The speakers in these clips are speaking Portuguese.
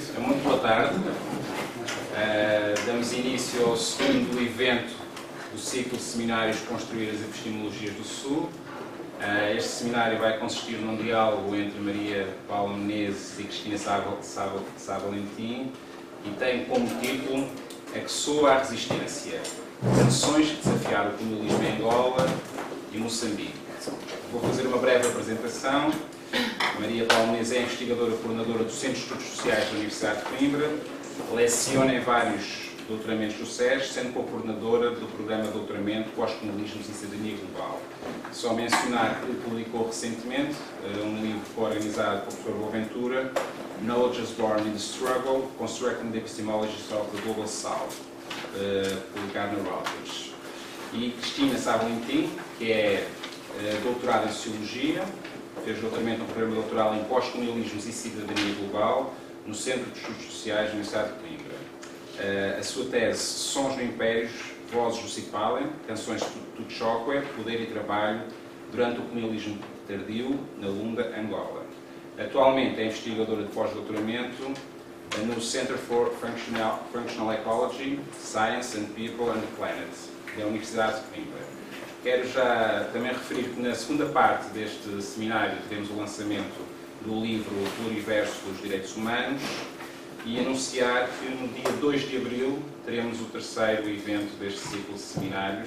Muito boa tarde. Damos início ao segundo evento do ciclo de seminários Construir as Epistemologias do Sul. Este seminário vai consistir num diálogo entre Maria Paula Menezes e Cristina Sá Valentim e tem como título A que soa a resistência? Canções que desafiaram o colonialismo em Angola e Moçambique. Vou fazer uma breve apresentação. Maria Paula Menezes é investigadora coordenadora do Centro de Estudos Sociais da Universidade de Coimbra, leciona em vários doutoramentos do SES, sendo co-coordenadora do programa de doutoramento Pós-Colonialismos e Cidadania Global. Só mencionar que publicou recentemente um livro organizado pelo professor Boaventura, Knowledge is Born in the Struggle, Constructing the Epistemologies of the Global South, publicado na Reuters. E Cristina Sá Valentim, que é doutorada em Sociologia, fez doutoramento no programa doutoral em Pós-Colonialismos e Cidadania Global, no Centro de Estudos Sociais da Universidade de Coimbra. A sua tese, Sons no Impérios, Vozes do Cipalem, Canções de Tuchokwe, Poder e Trabalho, durante o colonialismo tardio, na Lunda, Angola. Atualmente é investigadora de pós-doutoramento no Center for Functional Ecology, Science and People and the Planet, da Universidade de Coimbra. Quero já também referir que na segunda parte deste seminário teremos o lançamento do livro Pluriverso dos Direitos Humanos e anunciar que no dia 2 de abril teremos o terceiro evento deste ciclo de seminários,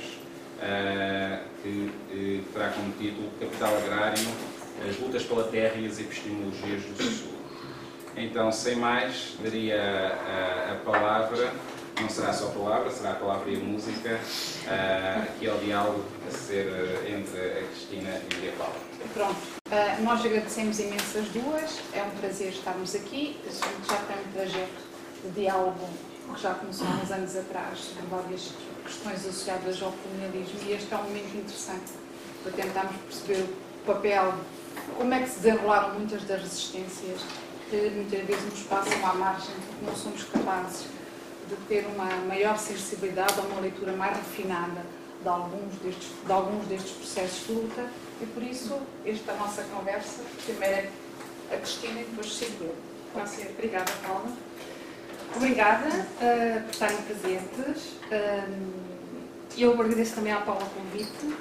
que terá como título Capital Agrário, as lutas pela terra e as epistemologias do Sul. Então, sem mais, daria a palavra, não será só palavra, será a palavra e a música, aqui ao diálogo a ser entre a Cristina e a Maria Paula. Pronto. Nós agradecemos imenso as duas, é um prazer estarmos aqui. A gente já tem um projeto de diálogo que já começou há uns anos atrás sobre várias questões associadas ao colonialismo e este é um momento interessante para tentarmos perceber o papel, como é que se desenrolaram muitas das resistências que muitas vezes nos passam à margem porque não somos capazes de ter uma maior sensibilidade ou uma leitura mais refinada de alguns destes processos de luta. E por isso, esta nossa conversa, primeiro a Cristina e depois sigo eu. Obrigada, Paula. Obrigada por estarem presentes. Eu agradeço também à Paula o convite.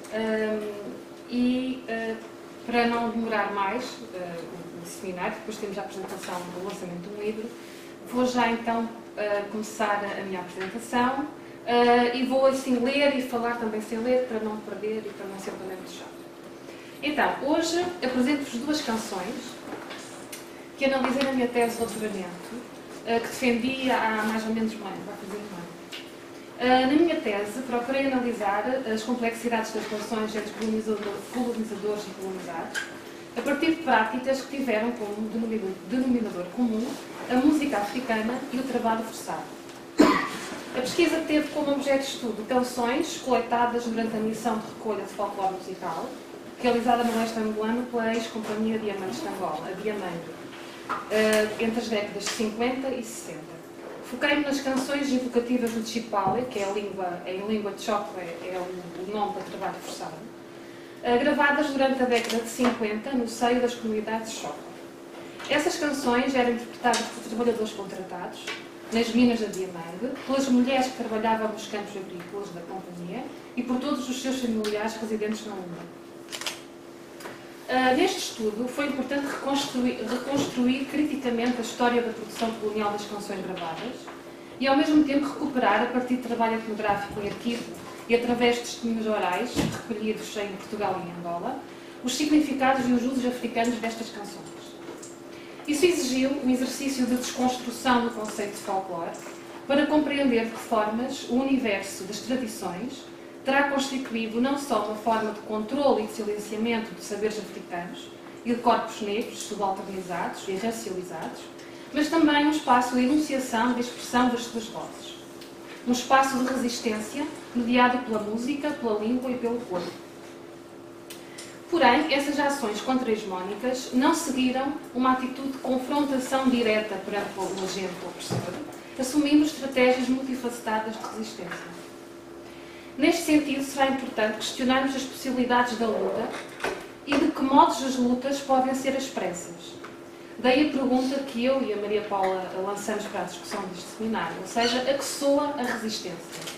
Para não demorar mais o seminário, depois temos a apresentação do lançamento de um livro, vou já então começar a minha apresentação e vou assim ler e falar também sem ler, para não perder e para não ser também muito chato. Então, hoje apresento-vos duas canções que analisei na minha tese de doutoramento, que defendi há mais ou menos um ano, vai fazer um ano. Na minha tese, procurei analisar as complexidades das relações entre colonizadores e colonizados, a partir de práticas que tiveram como denominador comum a música africana e o trabalho forçado. A pesquisa teve como objeto de estudo canções coletadas durante a missão de recolha de folclore musical, realizada no leste angolano pela ex-companhia Diamantes de Angola, a Diamante, entre as décadas de 50 e 60. Foquei-me nas canções invocativas do Chipale, que é em língua Chokwe, é o nome para trabalho forçado, gravadas durante a década de 50 no seio das comunidades Chokwe. Essas canções eram interpretadas por trabalhadores contratados nas minas da Diamante, pelas mulheres que trabalhavam nos campos agrícolas da companhia e por todos os seus familiares residentes na Lunda. Neste estudo, foi importante reconstruir criticamente a história da produção colonial das canções gravadas e, ao mesmo tempo, recuperar, a partir de trabalho etnográfico em arquivo e através de testemunhos orais recolhidos em Portugal e Angola, os significados e os usos africanos destas canções. Isso exigiu um exercício de desconstrução do conceito de folclore para compreender de que formas o universo das tradições terá constituído não só uma forma de controle e de silenciamento de saberes africanos e de corpos negros subalternizados e racializados, mas também um espaço de enunciação e de expressão das suas vozes. Um espaço de resistência mediado pela música, pela língua e pelo corpo. Porém, essas ações contra-hegemónicas não seguiram uma atitude de confrontação direta perante o agente opressor, assumindo estratégias multifacetadas de resistência. Neste sentido, será importante questionarmos as possibilidades da luta e de que modos as lutas podem ser expressas. Daí a pergunta que eu e a Maria Paula lançamos para a discussão deste seminário, ou seja, a que soa a resistência?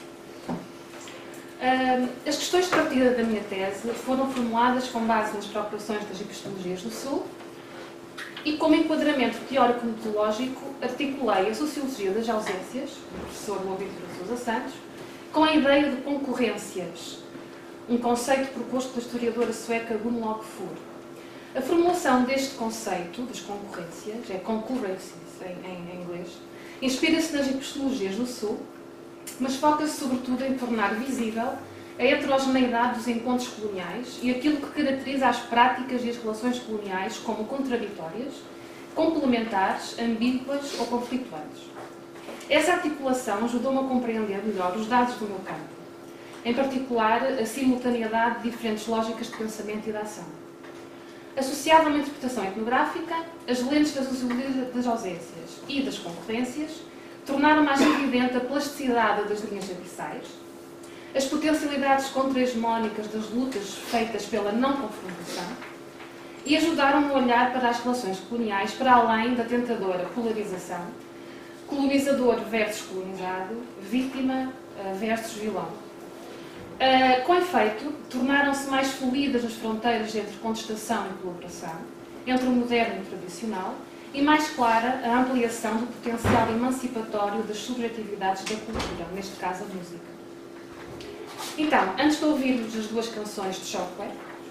As questões de partida da minha tese foram formuladas com base nas procurações das epistemologias do Sul e, como enquadramento teórico-metodológico, articulei a sociologia das ausências, do professor Luís de Sousa Santos, com a ideia de concorrências, um conceito proposto pela historiadora sueca Gunlög Fur. A formulação deste conceito, das concorrências, é concurrences em inglês, inspira-se nas epistemologias do Sul, mas foca-se sobretudo em tornar visível a heterogeneidade dos encontros coloniais e aquilo que caracteriza as práticas e as relações coloniais como contraditórias, complementares, ambíguas ou conflituantes. Essa articulação ajudou-me a compreender melhor os dados do meu campo, em particular a simultaneidade de diferentes lógicas de pensamento e de ação. Associado a uma interpretação etnográfica, as lentes da sociologia das ausências e das concorrências tornaram mais evidente a plasticidade das linhas abissais, as potencialidades contra-hegemónicas das lutas feitas pela não confrontação e ajudaram-me a olhar para as relações coloniais para além da tentadora polarização, colonizador versus colonizado, vítima versus vilão. Com efeito, tornaram-se mais fluídas as fronteiras entre contestação e colaboração, entre o moderno e o tradicional, e mais clara a ampliação do potencial emancipatório das subjetividades da cultura, neste caso a música. Então, antes de ouvirmos as duas canções de Schockwell,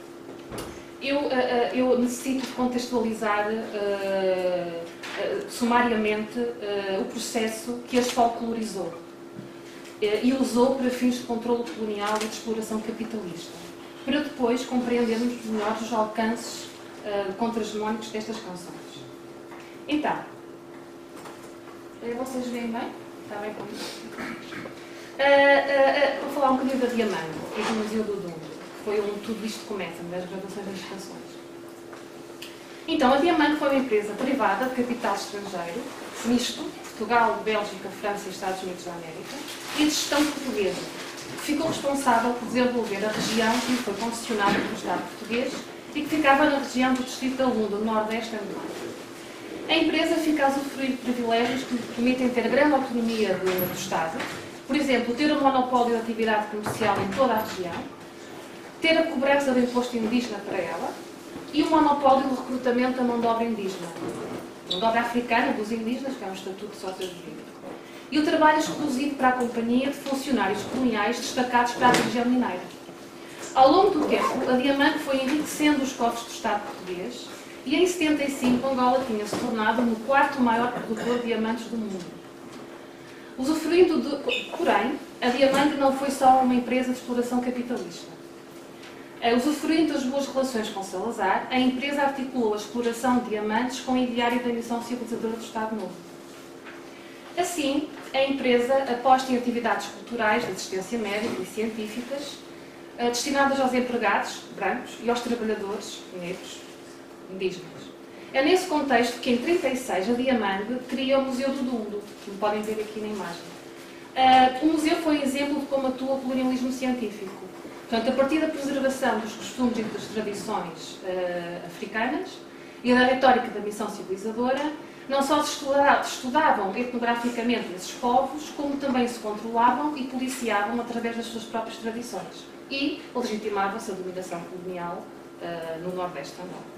eu necessito de contextualizar sumariamente o processo que as folclorizou e usou para fins de controle colonial e de exploração capitalista, para depois compreendermos melhor os alcances contra-hegemónicos destas canções. Então, vocês veem bem? Está bem comigo? Vou falar um bocadinho da Diamante e do Museu do Dundo, que foi onde tudo isto começa, das gravações das canções. Então, a Diamante foi uma empresa privada de capital estrangeiro, misto, Portugal, Bélgica, França e Estados Unidos da América, e de gestão portuguesa, que ficou responsável por desenvolver a região que lhe foi concessionada pelo Estado português e que ficava na região do Distrito da Lunda, no Nordeste angolano. A empresa fica a usufruir de privilégios que lhe permitem ter grande autonomia do Estado, por exemplo, ter um monopólio de atividade comercial em toda a região, ter a cobrança do imposto indígena para ela e um monopólio de recrutamento da mão de obra indígena, mão de obra africana dos indígenas, que é um estatuto sócio-jurídico, e o trabalho exclusivo para a companhia de funcionários coloniais destacados para a região mineira. Ao longo do tempo, a Diamante foi enriquecendo os cofres do Estado português e em 75 Angola tinha-se tornado no quarto maior produtor de diamantes do mundo. Porém, a Diamante não foi só uma empresa de exploração capitalista. Usufruindo das boas relações com Salazar, a empresa articulou a exploração de diamantes com o ideário da missão civilizadora do Estado Novo. Assim, a empresa aposta em atividades culturais de assistência médica e científicas destinadas aos empregados brancos e aos trabalhadores negros indígenas. É nesse contexto que, em 1936, a Diamante cria o Museu do Dundo, que podem ver aqui na imagem. O museu foi um exemplo de como atua o colonialismo científico. Portanto, a partir da preservação dos costumes e das tradições africanas e da retórica da missão civilizadora, não só se estudavam etnograficamente esses povos, como também se controlavam e policiavam através das suas próprias tradições. E legitimava-se a dominação colonial no Nordeste também.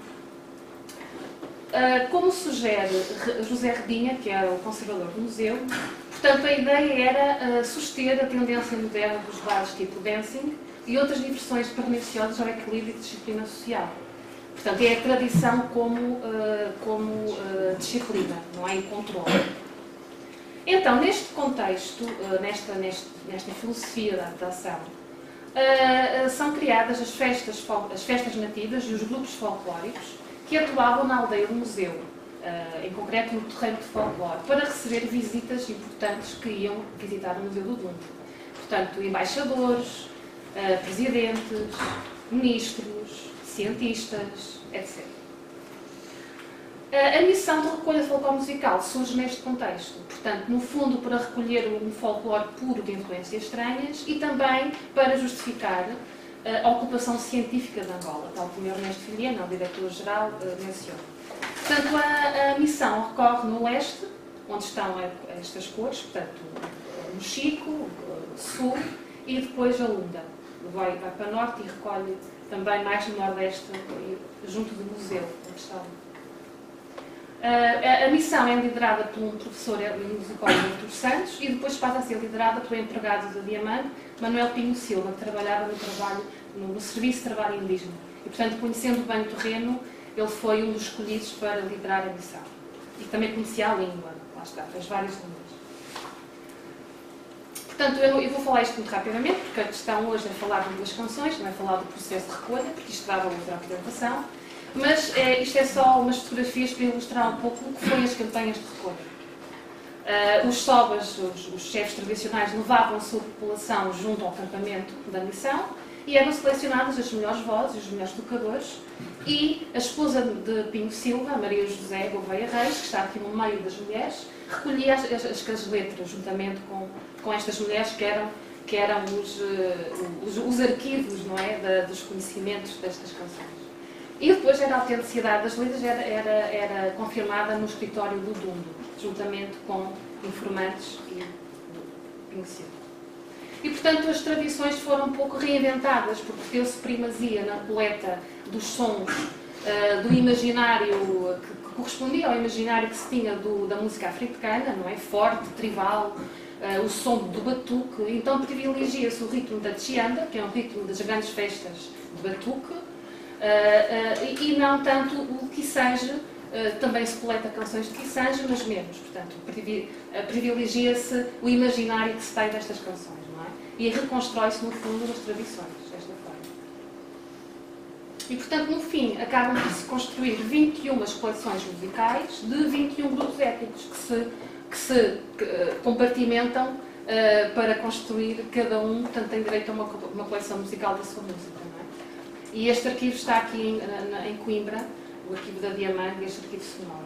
Como sugere José Redinha, que era o conservador do museu, portanto, a ideia era suster a tendência moderna dos bares tipo dancing e outras diversões perniciosas ao equilíbrio e disciplina social. Portanto, é a tradição como disciplina, não é? E controle. Então, neste contexto, nesta filosofia da adaptação, são criadas as festas nativas e os grupos folclóricos que atuavam na aldeia do museu, em concreto no terreiro de folclore, para receber visitas importantes que iam visitar o Museu do Dundo. Portanto, embaixadores, presidentes, ministros, cientistas, etc. A missão de recolha de folclore musical surge neste contexto, portanto, no fundo, para recolher um folclore puro de influências estranhas e também para justificar a ocupação científica de Angola, tal como Ernesto Vilhena, o diretor-geral, menciona. Portanto, a missão recorre no leste, onde estão estas cores, portanto, o Chico, o Sul e depois a Lunda. Vai para norte e recolhe também mais no nordeste, junto do museu, onde está. A missão é liderada por um professor musicólogo, Artur Santos, e depois passa a ser liderada pelo empregado da Diamante, Manuel Pinho Silva, que trabalhava no Serviço de Trabalho Indígena. E, portanto, conhecendo bem o terreno, ele foi um dos escolhidos para liderar a missão. E também conhecia a língua, lá está, fez várias línguas. Portanto, eu vou falar isto muito rapidamente, porque a questão hoje é falar de duas canções, não é falar do processo de recolha, porque isto dava outra apresentação. Mas isto é só umas fotografias para ilustrar um pouco o que foi as campanhas de recolha. Os sobas, os chefes tradicionais, levavam a sua população junto ao acampamento da missão e eram selecionadas as melhores vozes, os melhores tocadores, e a esposa de Pinho Silva, Maria José Gouveia Reis, que está aqui no meio das mulheres, recolhia as letras juntamente com estas mulheres que eram os arquivos, não é, dos conhecimentos destas canções. E depois a autenticidade das letras era confirmada no escritório do Dundo, juntamente com informantes e Pinho Silva. E, portanto, as tradições foram um pouco reinventadas, porque deu-se primazia na coleta dos sons do imaginário que correspondia ao imaginário que se tinha da música africana, não é? Forte, tribal, o som do batuque. Então privilegia-se o ritmo da Chianda, que é um ritmo das grandes festas de batuque, e não tanto o Kisanje. Também se coleta canções de Kisanje, mas menos. Portanto, privilegia-se o imaginário que se tem destas canções, não é? E reconstrói-se, no fundo, as tradições, desta forma. E, portanto, no fim, acabam por se construir 21 coleções musicais de 21 grupos étnicos que se compartimentam para construir, cada um, portanto, tem direito a uma coleção musical da sua música, não é? E este arquivo está aqui em Coimbra, o arquivo da Diamante, este arquivo sonoro.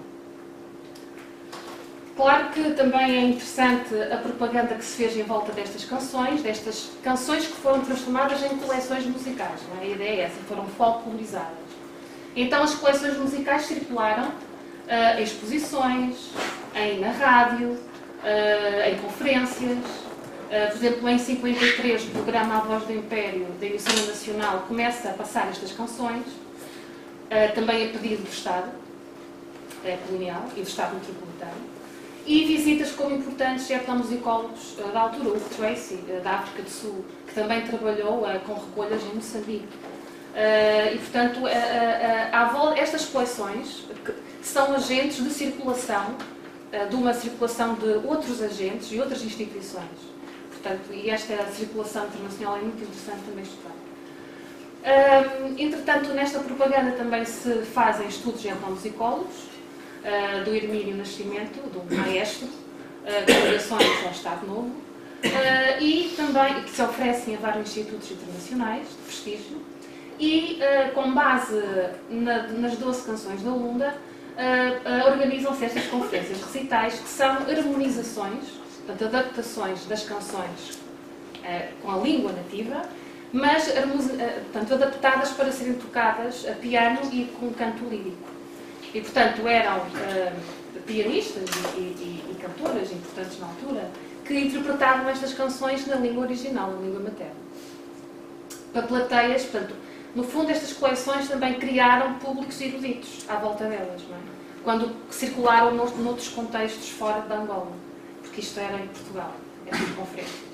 Claro que também é interessante a propaganda que se fez em volta destas canções que foram transformadas em coleções musicais, não é? A ideia é essa, foram folclorizadas. Então as coleções musicais circularam em exposições, na rádio, em conferências. Por exemplo, em 53, o programa A Voz do Império, da Emissora Nacional, começa a passar estas canções, também a pedido do Estado colonial e do Estado metropolitano. E visitas como importantes etnomusicólogos da altura, o Tracy, da África do Sul, que também trabalhou com recolhas em Moçambique. E, portanto, estas coleções são agentes de circulação, de uma circulação de outros agentes e outras instituições. Portanto, e esta circulação internacional é muito interessante também estudar. Entretanto, nesta propaganda também se fazem estudos etnomusicólogos, do Hermínio Nascimento, do maestro, com ligações ao Estado Novo, e também que se oferecem a vários institutos internacionais de prestígio, e com base nas 12 canções da Lunda, organizam-se estas conferências recitais, que são harmonizações, portanto, adaptações das canções com a língua nativa, mas portanto, adaptadas para serem tocadas a piano e com canto lírico. E, portanto, eram pianistas e cantoras importantes na altura que interpretavam estas canções na língua original, na língua materna. Para plateias, portanto, no fundo, estas coleções também criaram públicos eruditos à volta delas, não é? Quando circularam noutros contextos fora de Angola, porque isto era em Portugal, estas conferências.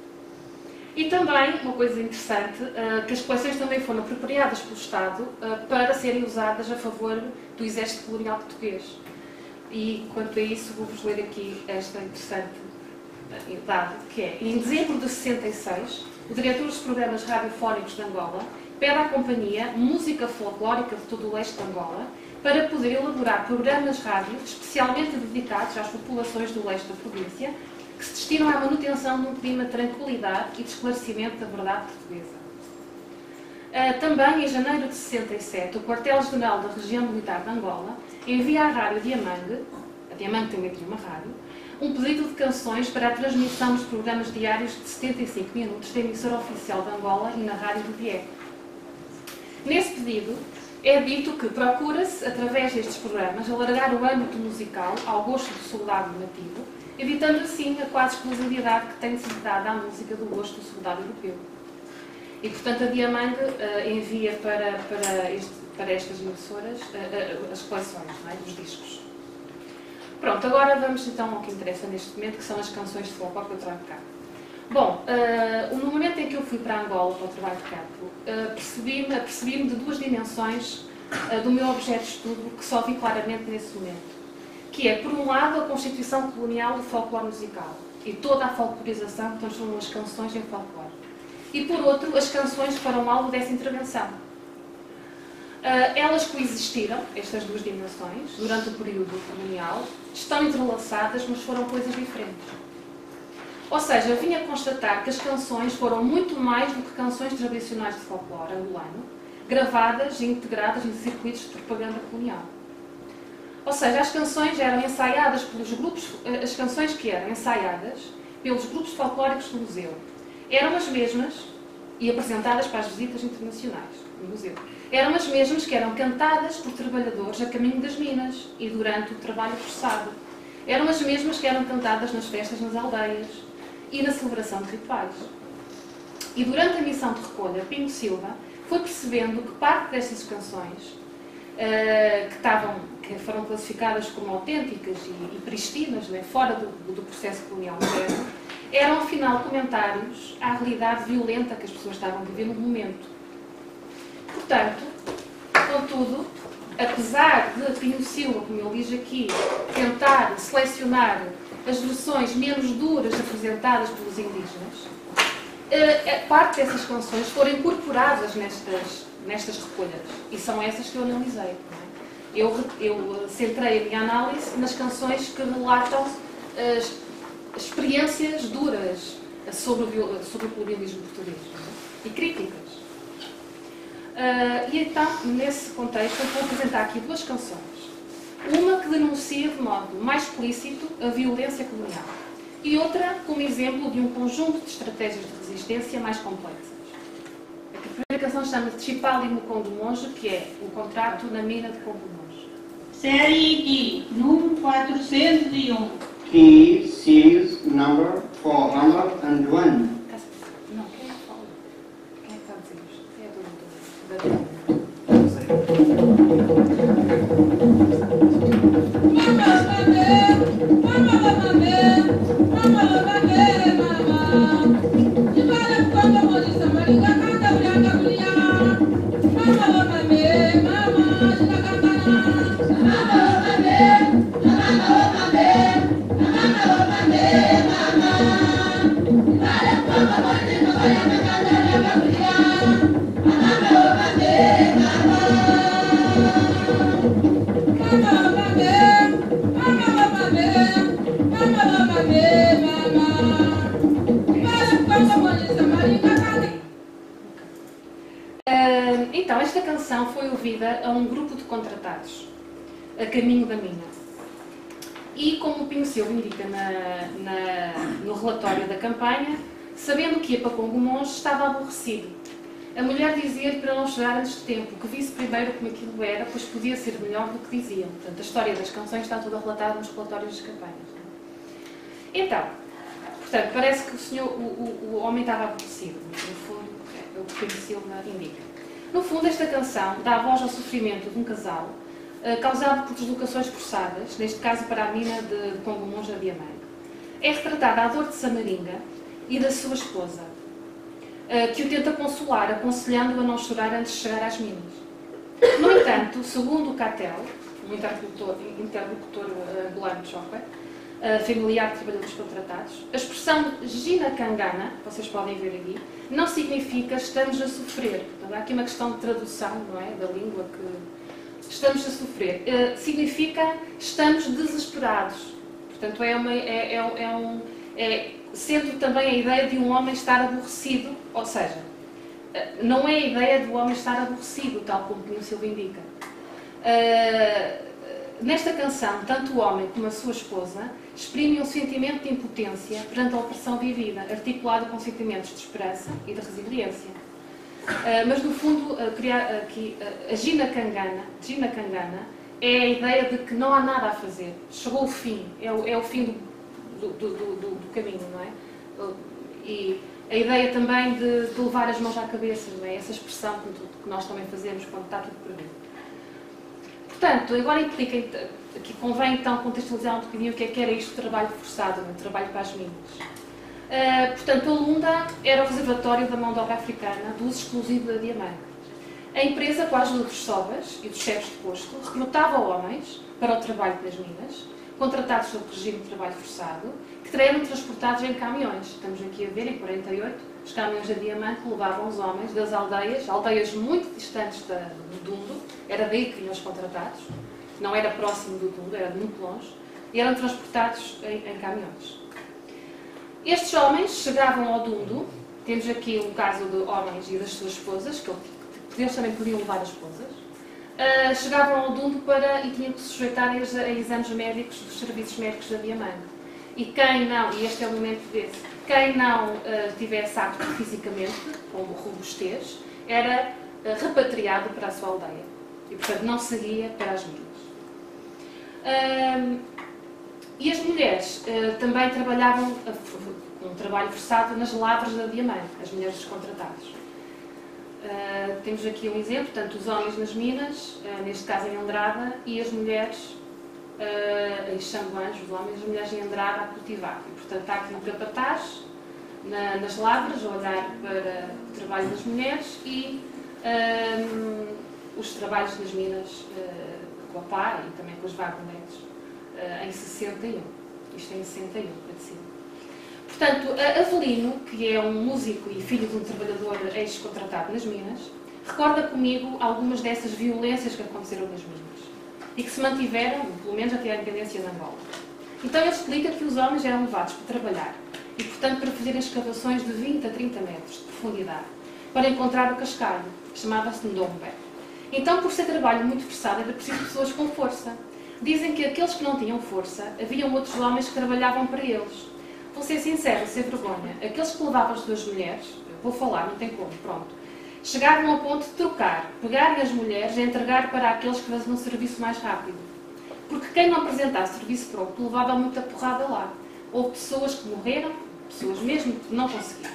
E também, uma coisa interessante, que as coleções também foram apropriadas pelo Estado para serem usadas a favor do Exército Colonial Português. E, quanto a isso, vou-vos ler aqui esta interessante dado, que é, em dezembro de 66, o diretor dos programas radiofónicos de Angola pede à companhia música folclórica de todo o leste de Angola para poder elaborar programas rádio especialmente dedicados às populações do leste da província, que se destinam à manutenção de um clima de tranquilidade e de esclarecimento da verdade portuguesa. Também, em janeiro de 67, o Quartel-General da Região Militar de Angola envia à Rádio Diamangue, a Diamangue também tinha uma rádio, um pedido de canções para a transmissão dos programas diários de 75 minutos da emissora oficial de Angola e na Rádio do Dieco. Nesse pedido, é dito que procura-se, através destes programas, alargar o âmbito musical ao gosto do soldado nativo, evitando assim a quase exclusividade que tem sido dada à música do gosto do soldado europeu. E, portanto, a Diamang envia para estas emissoras as coleções, não é, dos discos. Pronto, agora vamos então ao que interessa neste momento, que são as canções de folclore que eu trago cá. Bom, no momento em que eu fui para Angola, para o trabalho de campo, percebi-me de duas dimensões do meu objeto de estudo que só vi claramente nesse momento. Que é, por um lado, a constituição colonial do folclore musical e toda a folclorização que transformou as canções em folclore. E, por outro, as canções que foram alvo dessa intervenção. Elas coexistiram, estas duas dimensões, durante o período colonial, estão entrelaçadas, mas foram coisas diferentes. Ou seja, eu vinha constatar que as canções foram muito mais do que canções tradicionais de folclore angolano, gravadas e integradas em circuitos de propaganda colonial. Ou seja, as canções eram ensaiadas pelos grupos, as canções que eram ensaiadas pelos grupos folclóricos do museu, eram as mesmas e apresentadas para as visitas internacionais do museu. Eram as mesmas que eram cantadas por trabalhadores a caminho das minas e durante o trabalho forçado. Eram as mesmas que eram cantadas nas festas nas aldeias e na celebração de rituais. E durante a missão de recolha, Pinho Silva foi percebendo que parte destas canções, que foram classificadas como autênticas e pristinas, né, fora do processo colonial moderno, eram afinal comentários à realidade violenta que as pessoas estavam a viver no momento. Portanto, contudo, apesar de Pinho Silva, como ele diz aqui, tentar selecionar as versões menos duras apresentadas pelos indígenas, parte dessas canções foram incorporadas nestas recolhas. E são essas que eu analisei. Não é? Eu centrei a minha análise nas canções que relatam experiências duras sobre o colonialismo português, não é? E críticas. E então, nesse contexto, eu vou apresentar aqui duas canções. Uma que denuncia de modo mais explícito a violência colonial e outra como exemplo de um conjunto de estratégias de resistência mais complexas. A primeira canção chama-se Chipali Mukongo Monge, que é o contrato na mina de Congo Monge. Série D, número 401. Key series number 401. Não, quem é que fala? Quem é que está a dizer isto? É a dona da... Então, esta canção foi ouvida a um grupo de contratados, a caminho da mina. E, como o Pinho Silva indica no relatório da campanha, sabendo que ia para Congo Monge, estava aborrecido. A mulher dizia-lhe para não chegar antes de tempo, que visse primeiro como aquilo era, pois podia ser melhor do que diziam. Portanto, a história das canções está toda relatada nos relatórios das campanhas. Então, portanto, parece que o homem estava aborrecido. No fundo, é o que Pinho Silva indica. No fundo, esta canção dá voz ao sofrimento de um casal causado por deslocações forçadas, neste caso para a mina de Congo Monge a Diamang. É retratada a dor de Samaringa e da sua esposa, que o tenta consolar, aconselhando-o a não chorar antes de chegar às minas. No entanto, segundo o Catel, um interlocutor angolano de Chocó, familiar de trabalhadores contratados, a expressão Gina Kangana, vocês podem ver aqui, não significa estamos a sofrer. Portanto, há aqui uma questão de tradução, não é, da língua que estamos a sofrer. Significa estamos desesperados. Portanto, sendo também a ideia de um homem estar aborrecido, ou seja, não é a ideia do homem estar aborrecido, tal como Pinho Silva indica. Nesta canção, tanto o homem como a sua esposa exprimem um sentimento de impotência perante a opressão vivida, articulado com sentimentos de esperança e de resiliência. Mas no fundo, a Gina Kangana é a ideia de que não há nada a fazer. Chegou o fim, é o fim do caminho, não é? E a ideia também de levar as mãos à cabeça, não é? Essa expressão que nós também fazemos quando está tudo perdido. Portanto, agora implica, aqui convém então contextualizar um bocadinho o que era isto de trabalho forçado, não é? Trabalho para as minas. Portanto, a Lunda era o reservatório da mão de obra africana do uso exclusivo da diamante. A empresa, com a ajuda dos sobas e dos chefes de posto, recrutava homens para o trabalho nas minas, contratados sob regime de trabalho forçado, que eram transportados em caminhões. Estamos aqui a ver, em 48, os caminhões de diamante levavam os homens das aldeias muito distantes do Dundo, era daí que vinham os contratados, não era próximo do Dundo, era muito longe, e eram transportados em caminhões. Estes homens chegavam ao Dundo, temos aqui um caso de homens e das suas esposas, que eles também podiam levar as esposas, chegavam ao Dundo e tinham que se sujeitar a exames médicos dos serviços médicos da diamante. E quem não, e este é o momento desse, quem não tivesse apto fisicamente, como robustez, era repatriado para a sua aldeia. E, portanto, não seguia para as minas. E as mulheres também trabalhavam com um trabalho forçado nas lavras da diamante, as mulheres dos contratados. Temos aqui um exemplo, portanto, os homens nas minas, neste caso em Andrada, e as mulheres em Xambuãs, os homens e as mulheres em Andrada a cultivar. E, portanto, há aqui um capataz nas lavras, a olhar para o trabalho das mulheres e os trabalhos nas minas com a pá e também com os vagonetes em 61. Isto é em 61, para cima. Portanto, Avelino, que é um músico e filho de um trabalhador ex-contratado nas minas, recorda comigo algumas dessas violências que aconteceram nas minas e que se mantiveram, pelo menos até à independência de Angola. Então ele explica que os homens eram levados para trabalhar e, portanto, para fazerem escavações de 20 a 30 metros de profundidade para encontrar o cascalho, que chamava-se Ndombe. Então, por ser trabalho muito forçado, era preciso pessoas com força. Dizem que aqueles que não tinham força, haviam outros homens que trabalhavam para eles. Vou ser sincero, sem vergonha, aqueles que levavam as suas mulheres, vou falar, não tem como, pronto, chegavam ao ponto de trocar, pegarem as mulheres e entregar para aqueles que faziam um serviço mais rápido. Porque quem não apresentasse serviço pronto levava muita porrada lá. Houve pessoas que morreram, pessoas mesmo que não conseguiram.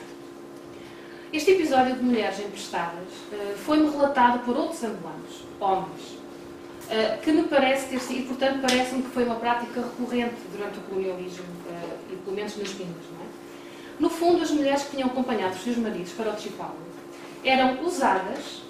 Este episódio de mulheres emprestadas foi-me relatado por outros angolanos, homens, que me parece ter sido, e portanto parece-me que foi uma prática recorrente durante o colonialismo, e pelo menos nas minas, não é? No fundo, as mulheres que tinham acompanhado os seus maridos para o Chipalo eram usadas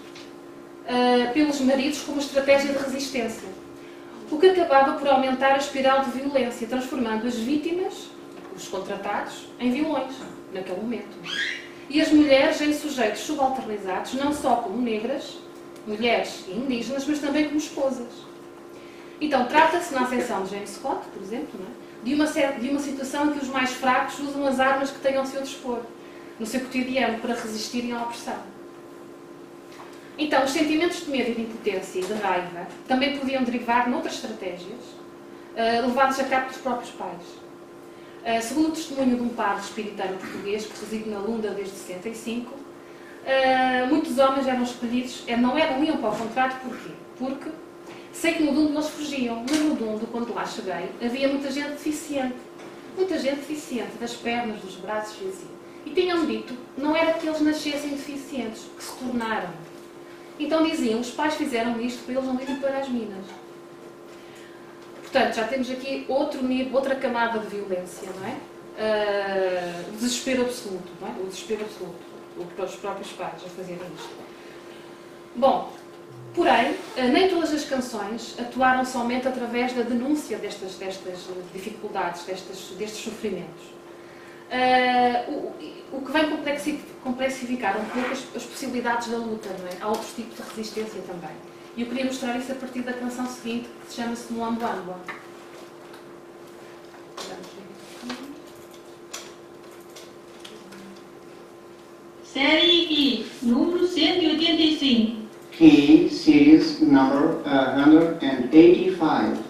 pelos maridos como estratégia de resistência, o que acabava por aumentar a espiral de violência, transformando as vítimas, os contratados, em vilões, naquele momento. E as mulheres em sujeitos subalternizados, não só como negras, mulheres e indígenas, mas também como esposas. Então, trata-se, na acessão de James Scott, por exemplo, não é? de uma situação em que os mais fracos usam as armas que tenham ao seu dispor, no seu cotidiano, para resistirem à opressão. Então, os sentimentos de medo e de impotência e de raiva também podiam derivar noutras estratégias, levados a cabo pelos próprios pais. Segundo o testemunho de um padre espiritano português que reside na Lunda desde 65, muitos homens eram escolhidos, não iam para o contrato, porquê? Porque sei que no Dundo eles fugiam, mas no Dundo, quando lá cheguei, havia muita gente deficiente das pernas, dos braços e assim. E tinham-me dito, não era que eles nascessem deficientes, que se tornaram. Então diziam, os pais fizeram isto para eles não irem para as minas. Portanto, já temos aqui outro nível, outra camada de violência, não é? O desespero absoluto, não é? O desespero absoluto. Os próprios pais a fazerem isto. Bom, porém, nem todas as canções atuaram somente através da denúncia destas dificuldades, destes sofrimentos. O que vem complexificar um pouco as possibilidades da luta, não é? Há outros tipos de resistência também. E eu queria mostrar isso a partir da canção seguinte, que se chama-se Muambuangua. Série I, número 185. Key series number 185.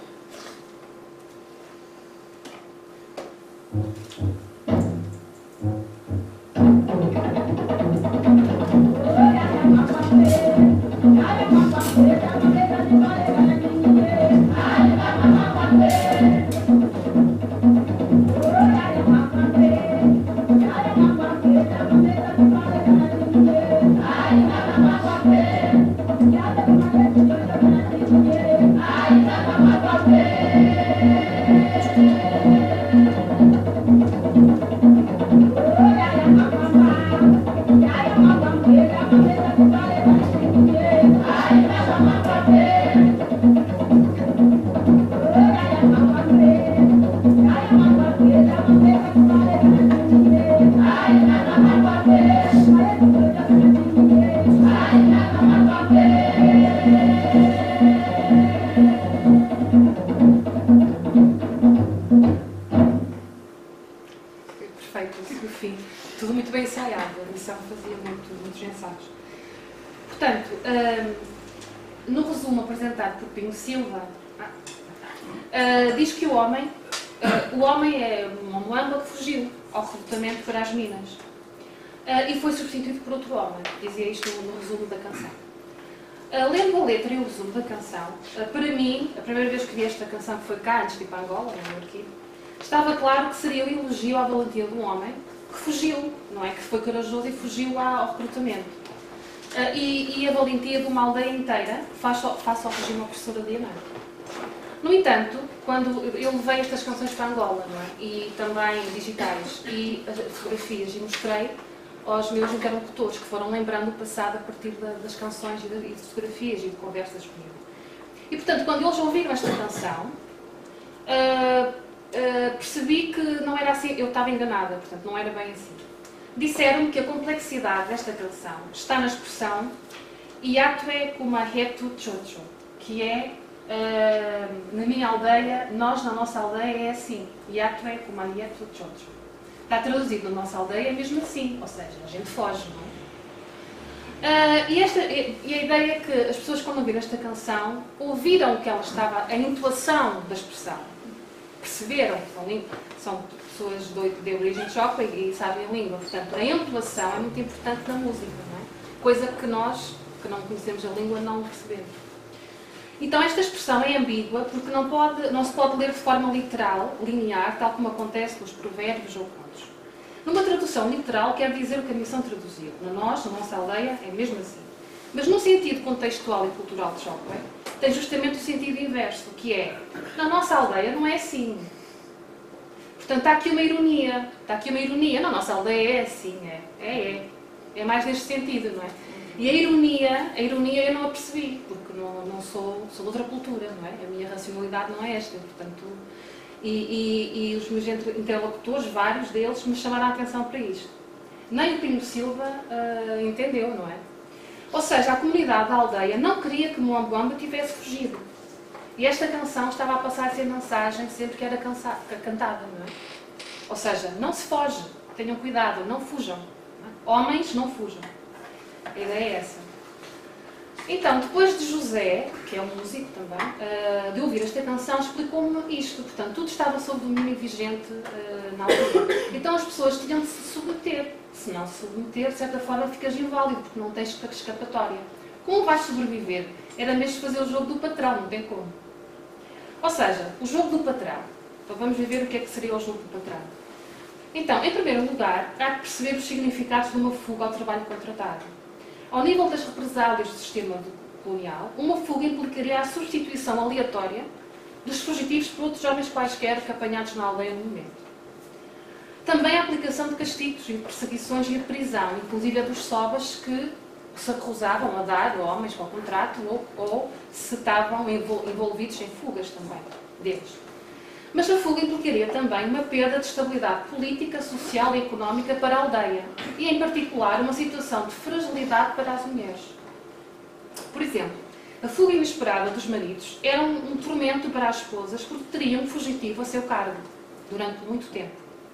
Perfeito, no fim. Tudo muito bem ensaiado, a missão fazia muitos ensaios. Portanto, no resumo apresentado por Pinho Silva, diz que o homem é uma moamba que fugiu ao recrutamento para as minas e foi substituído por outro homem. Dizia isto no resumo da canção. Lendo a letra e o resumo da canção, para mim, a primeira vez que vi esta canção, que foi cá, antes de ir para Angola, no meu arquivo, estava claro que seria um elogio à valentia de um homem que fugiu, não é? Que foi corajoso e fugiu ao recrutamento. E a valentia de uma aldeia inteira face ao regime opressor alienário. No entanto, quando eu levei estas canções para Angola, não é? E também digitais e fotografias, e mostrei aos meus interlocutores que foram lembrando o passado a partir das canções e de fotografias e de conversas comigo. E portanto, quando eles ouviram esta canção, percebi que não era assim, eu estava enganada, portanto não era bem assim. Disseram-me que a complexidade desta canção está na expressão Iatwe Kumahetu Chocho, que é, na minha aldeia, nós na nossa aldeia é assim, Iatwe Kumahetu Chocho. Está traduzido na nossa aldeia mesmo assim, ou seja, a gente foge, não é? E a ideia é que as pessoas, quando ouviram esta canção, ouviram que ela estava, a intuação da expressão, perceberam que são pessoas de origem choca e sabem a língua, portanto, a entoação é muito importante na música, não é? Coisa que nós, que não conhecemos a língua, não percebemos. Então, esta expressão é ambígua porque não se pode ler de forma literal, linear, tal como acontece nos provérbios ou contos. Numa tradução literal, quer dizer o que a missão traduziu. Na nossa aldeia, é mesmo assim. Mas no sentido contextual e cultural de Chopin, tem justamente o sentido inverso, que é, na nossa aldeia não é assim. Portanto, está aqui uma ironia. Na nossa aldeia é assim, é mais neste sentido, não é? E a ironia eu não a percebi, porque não sou de outra cultura, não é? A minha racionalidade não é esta, portanto... E os meus interlocutores, vários deles, me chamaram a atenção para isto. Nem o Pinho Silva entendeu, não é? Ou seja, a comunidade da aldeia não queria que Moambamba tivesse fugido. E esta canção estava a passar a ser mensagem sempre que era cantada, não é? Ou seja, não se foge, tenham cuidado, não fujam. Não é? Homens, não fujam. A ideia é essa. Então, depois de José, que é um músico também, de ouvir esta canção, explicou-me isto. Portanto, tudo estava sob domínio vigente na aldeia. Então as pessoas tinham de se submeter. Se não se submeter, de certa forma, ficas inválido, porque não tens escapatória. Como vais sobreviver? Era mesmo fazer o jogo do patrão, não tem como. Ou seja, o jogo do patrão. Então vamos ver o que é que seria o jogo do patrão. Então, em primeiro lugar, há que perceber os significados de uma fuga ao trabalho contratado. Ao nível das represálias do sistema colonial, uma fuga implicaria a substituição aleatória dos fugitivos por outros homens quaisquer que apanhados na aldeia no momento. Também a aplicação de castigos e perseguições e a prisão, inclusive a dos sobas que se recusavam a dar homens para o contrato ou se estavam envolvidos em fugas também deles. Mas a fuga implicaria também uma perda de estabilidade política, social e económica para a aldeia e, em particular, uma situação de fragilidade para as mulheres. Por exemplo, a fuga inesperada dos maridos era um tormento para as esposas porque teriam um fugitivo a seu cargo durante muito tempo.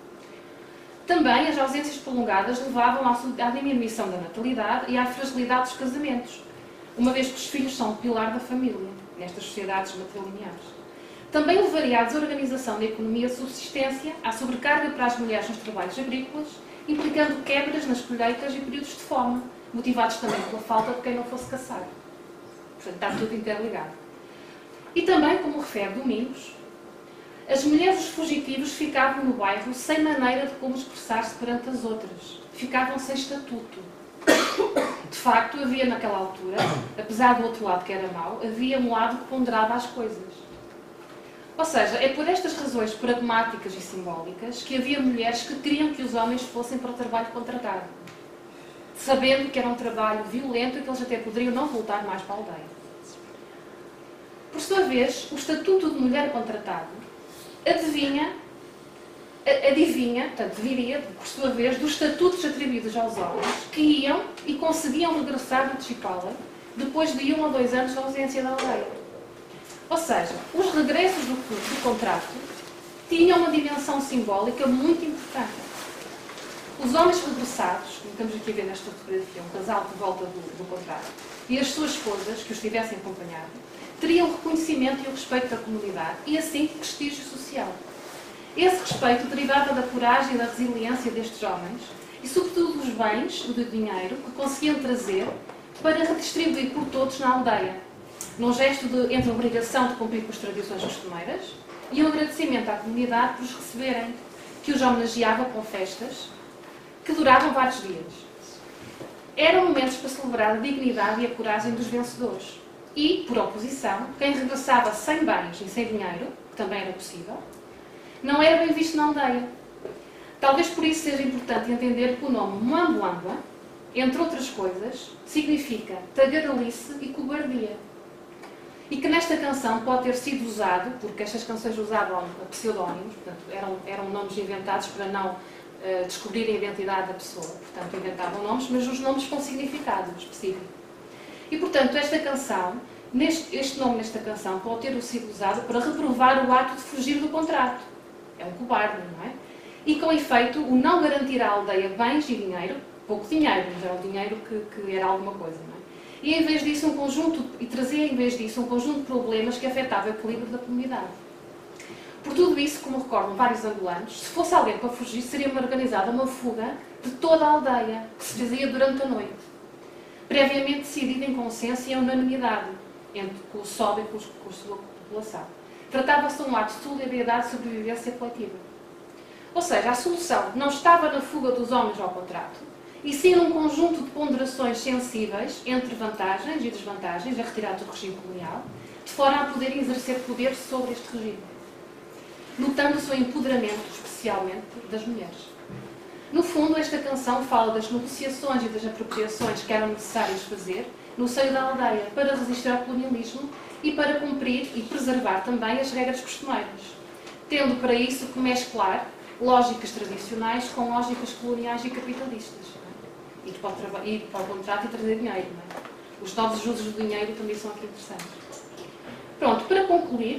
Também as ausências prolongadas levavam à diminuição da natalidade e à fragilidade dos casamentos, uma vez que os filhos são o pilar da família nestas sociedades matrilineares. Também levaria à desorganização da economia de subsistência, à sobrecarga para as mulheres nos trabalhos agrícolas, implicando quebras nas colheitas e períodos de fome, motivados também pela falta de quem não fosse caçar. Portanto, está tudo interligado. E também, como refere Domingos, as mulheres dos fugitivos ficavam no bairro sem maneira de como expressar-se perante as outras. Ficavam sem estatuto. De facto, havia naquela altura, apesar do outro lado que era mau, havia um lado que ponderava as coisas. Ou seja, é por estas razões pragmáticas e simbólicas que havia mulheres que queriam que os homens fossem para o trabalho contratado, sabendo que era um trabalho violento e que eles até poderiam não voltar mais para a aldeia. Por sua vez, o estatuto de mulher contratado adivinha adivinha, portanto, viria, por sua vez, dos estatutos atribuídos aos homens que iam e conseguiam regressar de Tchipala depois de 1 ou 2 anos de ausência da aldeia. Ou seja, os regressos do contrato tinham uma dimensão simbólica muito importante. Os homens regressados, como estamos aqui a ver nesta fotografia, um casal de volta do contrato, e as suas esposas, que os tivessem acompanhado, teriam o reconhecimento e o respeito da comunidade e, assim, prestígio social. Esse respeito derivava da coragem e da resiliência destes homens e, sobretudo, dos bens, do dinheiro, que conseguiam trazer para redistribuir por todos na aldeia, num gesto entre a obrigação de cumprir com as tradições costumeiras e um agradecimento à comunidade por os receberem, que os homenageava com festas que duravam vários dias. Eram momentos para celebrar a dignidade e a coragem dos vencedores. E, por oposição, quem regressava sem bens e sem dinheiro, que também era possível, não era bem visto na aldeia. Talvez por isso seja importante entender que o nome Mwambwambwa, entre outras coisas, significa tagarelice e cobardia. E que nesta canção pode ter sido usado, porque estas canções usavam pseudónimos, portanto, eram nomes inventados para não descobrir a identidade da pessoa. Portanto, inventavam nomes, mas os nomes com significado específico. E, portanto, esta canção, este nome nesta canção pode ter sido usado para reprovar o ato de fugir do contrato. É um cobarde, não é? E, com efeito, o não garantir à aldeia bens e dinheiro, pouco dinheiro, mas era o dinheiro que era alguma coisa, não é? E, em vez disso, trazia, em vez disso, um conjunto de problemas que afetava o equilíbrio da comunidade. Por tudo isso, como recordam vários angolanos, se fosse alguém para fugir, seria organizada uma fuga de toda a aldeia, que se fazia durante a noite, previamente decidida em consenso e em unanimidade, com o SOB e com a sua população. Tratava-se de um ato de solidariedade e sobrevivência coletiva. Ou seja, a solução não estava na fuga dos homens ao contrato, e sim num conjunto de ponderações sensíveis entre vantagens e desvantagens a retirar do regime colonial, de forma a poderem exercer poder sobre este regime, notando-se o empoderamento, especialmente, das mulheres. No fundo, esta canção fala das negociações e das apropriações que eram necessárias fazer no seio da aldeia para resistir ao colonialismo e para cumprir e preservar também as regras costumeiras, tendo para isso que mesclar lógicas tradicionais com lógicas coloniais e capitalistas. Ir para o contrato e trazer dinheiro. Não é? Os novos usos do dinheiro também são aqui interessantes. Pronto, para concluir,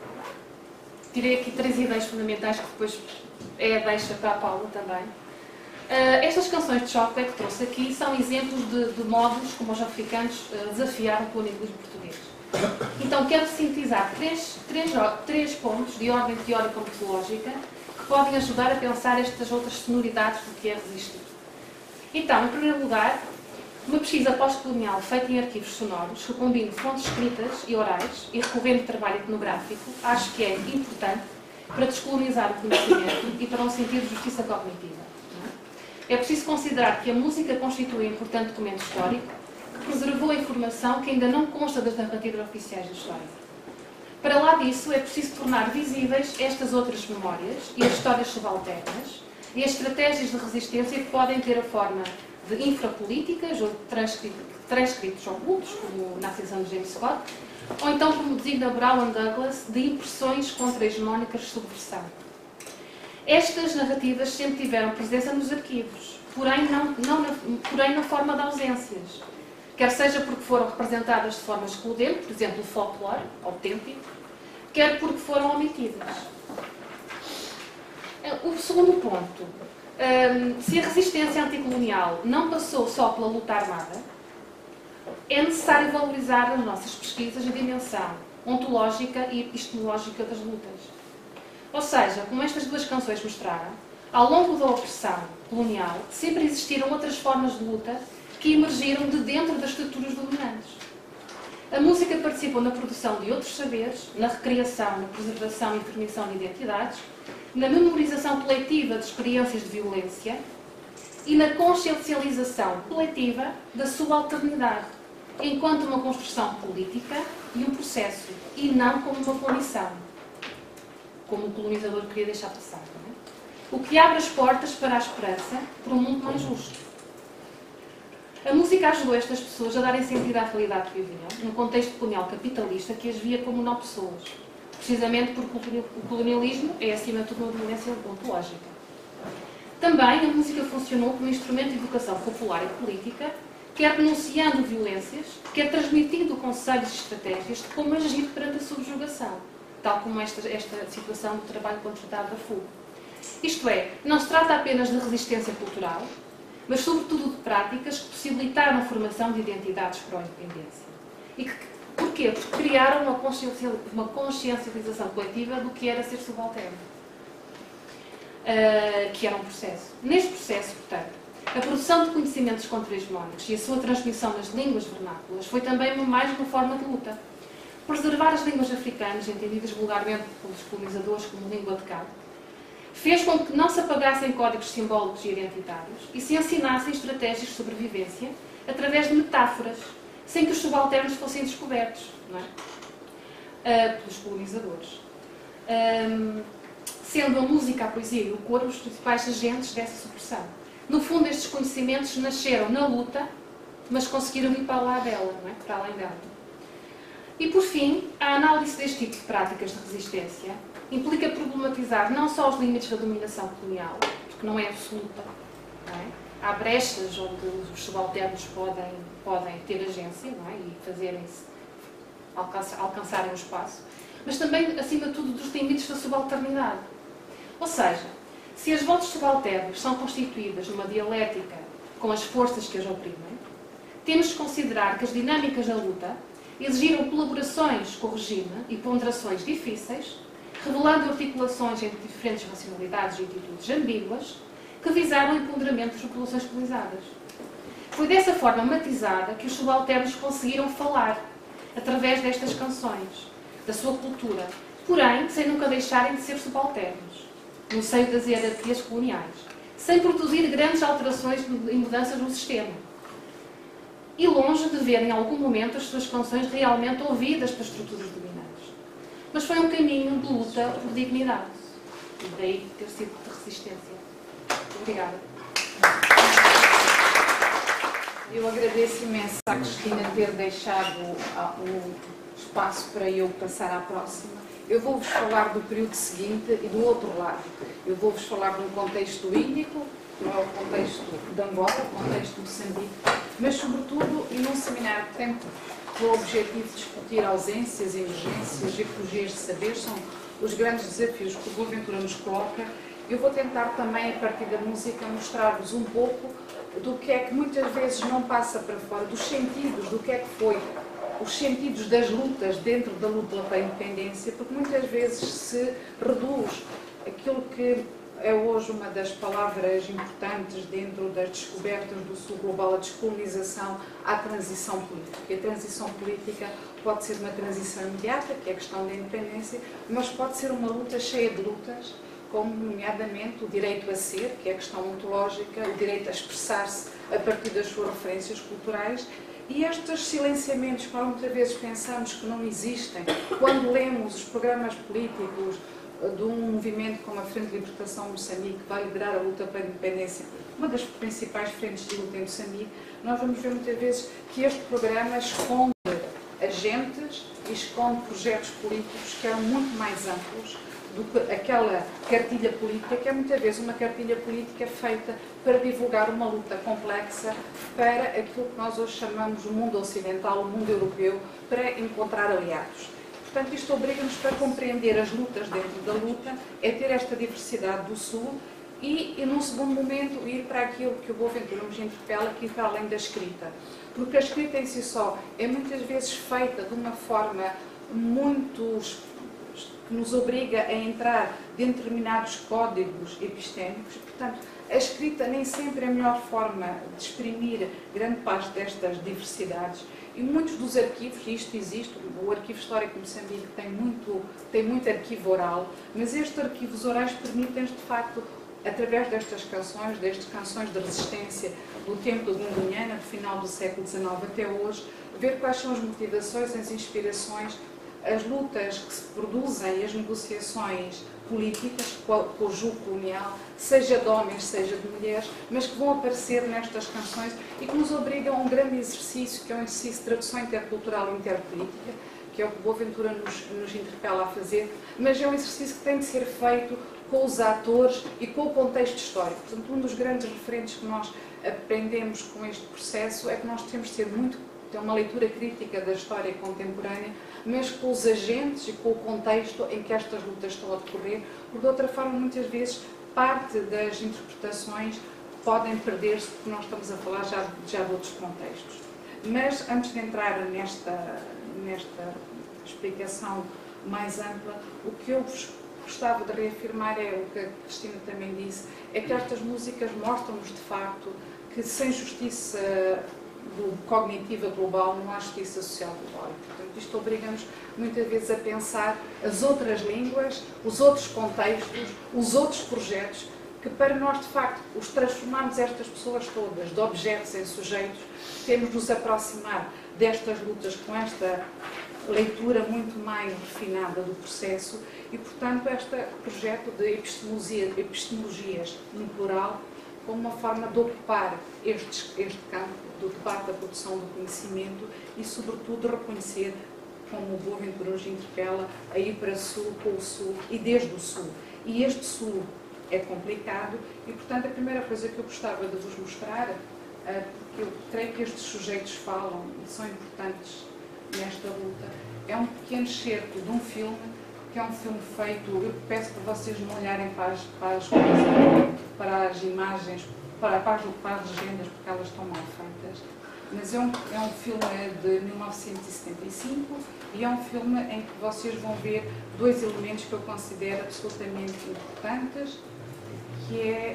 tirei aqui 3 ideias fundamentais que depois deixa para a Paula também. Estas canções de choque que trouxe aqui são exemplos de modos como os africanos desafiaram o colonialismo português. Então, quero sintetizar três pontos de ordem teórico-metodológica que podem ajudar a pensar estas outras sonoridades do que é resistir. Então, em primeiro lugar, uma pesquisa pós-colonial feita em arquivos sonoros que combina fontes escritas e orais e recorrendo trabalho etnográfico, acho que é importante para descolonizar o conhecimento e para um sentido de justiça cognitiva. É preciso considerar que a música constitui um importante documento histórico que preservou a informação que ainda não consta das narrativas oficiais da história. Para lá disso, é preciso tornar visíveis estas outras memórias e as histórias subalternas e as estratégias de resistência que podem ter a forma de infrapolíticas ou de transcritos ocultos, como na ascensão de James Scott, ou então, como designa Brown Douglas, de impressões contra-hegemónicas de subversão. Estas narrativas sempre tiveram presença nos arquivos, porém na forma de ausências, quer seja porque foram representadas de forma excludente, por exemplo, o folclore autêntico, quer porque foram omitidas. O segundo ponto, se a resistência anticolonial não passou só pela luta armada, é necessário valorizar nas nossas pesquisas a dimensão ontológica e epistemológica das lutas. Ou seja, como estas duas canções mostraram, ao longo da opressão colonial sempre existiram outras formas de luta que emergiram de dentro das estruturas dominantes. A música participou na produção de outros saberes, na recriação, na preservação e afirmação de identidades, na memorização coletiva de experiências de violência e na consciencialização coletiva da sua alternidade, enquanto uma construção política e um processo, e não como uma condição, como o colonizador queria deixar passar. Não é? O que abre as portas para a esperança por um mundo mais justo. A música ajudou estas pessoas a darem sentido à realidade que viviam, num contexto colonial capitalista que as via como não pessoas. precisamente porque o colonialismo é, acima de tudo, uma violência ontológica. Também a música funcionou como instrumento de educação popular e política, quer denunciando violências, quer transmitindo conselhos e estratégias de como agir perante a subjugação, tal como esta situação do trabalho contratado da FUG. Isto é, não se trata apenas de resistência cultural, mas sobretudo de práticas que possibilitaram a formação de identidades pró-independência. E porquê? Porque criaram uma consciencialização coletiva do que era ser subalterno, que era um processo. Neste processo, portanto, a produção de conhecimentos contra-hegemónicos e a sua transmissão nas línguas vernáculas foi também mais uma forma de luta. Preservar as línguas africanas, entendidas vulgarmente pelos colonizadores como língua de cabo, fez com que não se apagassem códigos simbólicos e identitários e se ensinassem estratégias de sobrevivência através de metáforas, sem que os subalternos fossem descobertos, não é? Pelos colonizadores. Sendo a música, a poesia e o coro os principais agentes dessa supressão. No fundo, estes conhecimentos nasceram na luta, mas conseguiram ir para lá dela, não é? Para além dela. E, por fim, a análise deste tipo de práticas de resistência implica problematizar não só os limites da dominação colonial, porque não é absoluta, não é? Há brechas onde os subalternos podem ter agência, não é? E fazerem-se, alcançarem o espaço, mas também, acima de tudo, dos limites da subalternidade. Ou seja, se as vozes subalternas são constituídas numa dialética com as forças que as oprimem, temos de considerar que as dinâmicas da luta exigiram colaborações com o regime e ponderações difíceis, revelando articulações entre diferentes racionalidades e atitudes ambíguas, que visaram o empoderamento das populações colonizadas. Foi dessa forma matizada que os subalternos conseguiram falar, através destas canções, da sua cultura, porém sem nunca deixarem de ser subalternos, no seio das hierarquias coloniais, sem produzir grandes alterações e mudanças no sistema. E longe de ver em algum momento as suas canções realmente ouvidas pelas estruturas dominantes. Mas foi um caminho de luta por dignidade. E daí ter sido de resistência. Obrigada. Eu agradeço imenso à Cristina ter deixado o espaço para eu passar à próxima. Eu vou-vos falar do período seguinte e do outro lado. Eu vou-vos falar de um contexto índico, que não é o contexto de Angola, o contexto de Moçambique, mas sobretudo num seminário que tem por objetivo de discutir ausências, emergências, ecologias de saber, são os grandes desafios que o Boaventura nos coloca. Eu vou tentar também, a partir da música, mostrar-vos um pouco do que é que muitas vezes não passa para fora, dos sentidos, do que é que foi, os sentidos das lutas dentro da luta pela independência, porque muitas vezes se reduz aquilo que é hoje uma das palavras importantes dentro das descobertas do Sul Global, a descolonização, à transição política. E a transição política pode ser uma transição imediata, que é a questão da independência, mas pode ser uma luta cheia de lutas, como nomeadamente o direito a ser, que é a questão ontológica, o direito a expressar-se a partir das suas referências culturais, e estes silenciamentos que nós muitas vezes pensamos que não existem, quando lemos os programas políticos de um movimento como a Frente de Libertação Moçambique, que vai liderar a luta pela independência, uma das principais frentes de luta em Moçambique, nós vamos ver muitas vezes que este programa esconde agentes e esconde projetos políticos que eram muito mais amplos do que aquela cartilha política, que é muitas vezes uma cartilha política feita para divulgar uma luta complexa para aquilo que nós hoje chamamos o mundo ocidental, o mundo europeu, para encontrar aliados. Portanto, isto obriga-nos para compreender as lutas dentro da luta, é ter esta diversidade do Sul e num segundo momento, ir para aquilo que o Boaventura nos interpela, que ir para além da escrita. Porque a escrita em si só é muitas vezes feita de uma forma muito que nos obriga a entrar dentro de determinados códigos epistémicos. Portanto, a escrita nem sempre é a melhor forma de exprimir grande parte destas diversidades. E muitos dos arquivos, e isto existe, o Arquivo Histórico de Moçambique tem muito arquivo oral, mas estes arquivos orais permitem-nos, de facto, através destas canções de resistência do tempo do Gungunhana, do final do século XIX até hoje, ver quais são as motivações, as inspirações, as lutas que se produzem e as negociações políticas com o jugo colonial, seja de homens, seja de mulheres, mas que vão aparecer nestas canções e que nos obrigam a um grande exercício, que é um exercício de tradução intercultural e interpolítica, que é o que Boaventura nos interpela a fazer, mas é um exercício que tem de ser feito com os atores e com o contexto histórico. Portanto, um dos grandes referentes que nós aprendemos com este processo é que nós temos de ter uma leitura crítica da história contemporânea, mas com os agentes e com o contexto em que estas lutas estão a decorrer, porque de outra forma, muitas vezes, parte das interpretações podem perder-se, porque nós estamos a falar já de outros contextos. Mas, antes de entrar nesta explicação mais ampla, o que eu vos gostava de reafirmar é o que a Cristina também disse, é que estas músicas mostram-nos de facto que sem justiça cognitiva global não há justiça social global. Portanto, isto obriga-nos muitas vezes a pensar as outras línguas, os outros contextos, os outros projetos, que para nós de facto os transformarmos estas pessoas todas de objetos em sujeitos, temos de nos aproximar destas lutas com esta leitura muito mais refinada do processo e, portanto, este projeto de epistemologias no plural como uma forma de ocupar este campo do debate da produção do conhecimento e, sobretudo, reconhecer, como o Boaventura nos interpela, a ir para o Sul, com o Sul e desde o Sul. E este Sul é complicado e, portanto, a primeira coisa que eu gostava de vos mostrar, porque eu creio que estes sujeitos falam e são importantes nesta luta, é um pequeno excerto de um filme, que é um filme feito, eu peço para vocês não olharem para as imagens, para as legendas, porque elas estão mal feitas, mas é um filme de 1975 e é um filme em que vocês vão ver dois elementos que eu considero absolutamente importantes, que é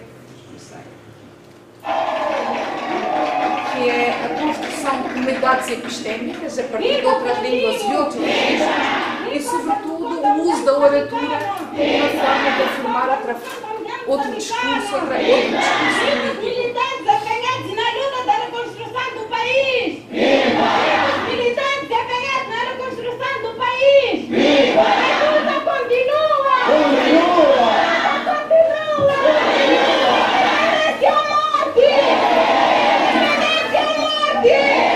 a construção de comunidades epistémicas a partir de outras línguas e outros registros e, sobretudo, o uso da oratura como uma forma de afirmar outro discurso, outro discurso político. Militantes apanhados na luta da reconstrução do país! Viva! Militantes apanhados na reconstrução do país! Viva! A luta continua! Continua! Continua! Permanece a morte! Permanece a morte!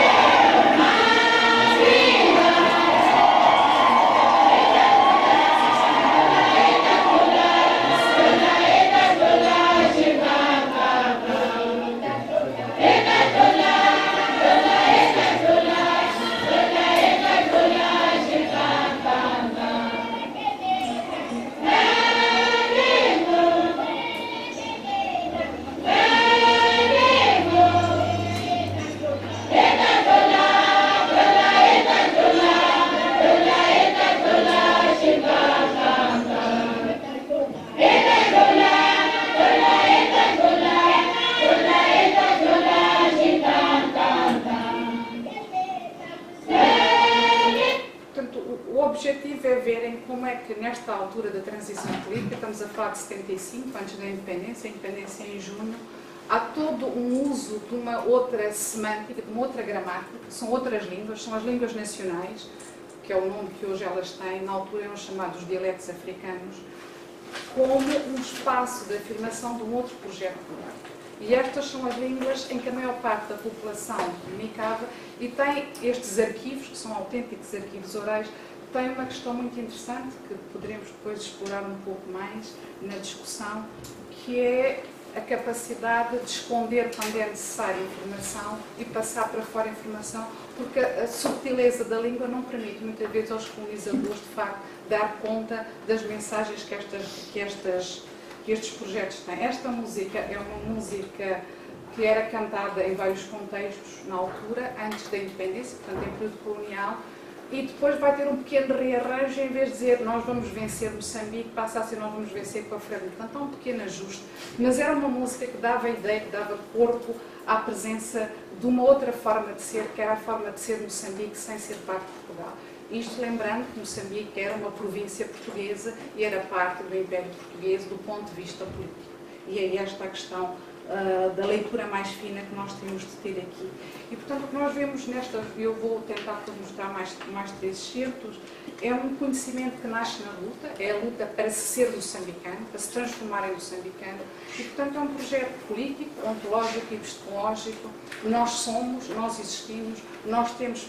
Nesta altura da transição política, estamos a falar de 75, antes da independência, a independência em junho, há todo um uso de uma outra semântica, de uma outra gramática, que são outras línguas, são as línguas nacionais, que é o nome que hoje elas têm, na altura eram chamados dialetos africanos, como um espaço de afirmação de um outro projeto político. E estas são as línguas em que a maior parte da população comunicava e tem estes arquivos, que são autênticos arquivos orais, tem uma questão muito interessante, que poderemos depois explorar um pouco mais na discussão, que é a capacidade de esconder quando é necessária informação e passar para fora informação, porque a subtileza da língua não permite muitas vezes aos colonizadores, de facto, dar conta das mensagens que estes projetos têm. Esta música é uma música que era cantada em vários contextos na altura, antes da independência, portanto em período colonial, e depois vai ter um pequeno rearranjo, em vez de dizer nós vamos vencer Moçambique, passa a ser nós vamos vencer com a Frelimo. Portanto, há um pequeno ajuste. Mas era uma música que dava ideia, que dava corpo à presença de uma outra forma de ser, que era a forma de ser Moçambique sem ser parte de Portugal. Isto lembrando que Moçambique era uma província portuguesa e era parte do Império Português do ponto de vista político. E é esta a questão da leitura mais fina que nós temos de ter aqui. E, portanto, o que nós vemos nesta, eu vou tentar mostrar mais três excertos, é um conhecimento que nasce na luta, é a luta para ser moçambicano, para se transformar em moçambicano, e, portanto, é um projeto político, ontológico e epistemológico. Nós somos, nós existimos, nós temos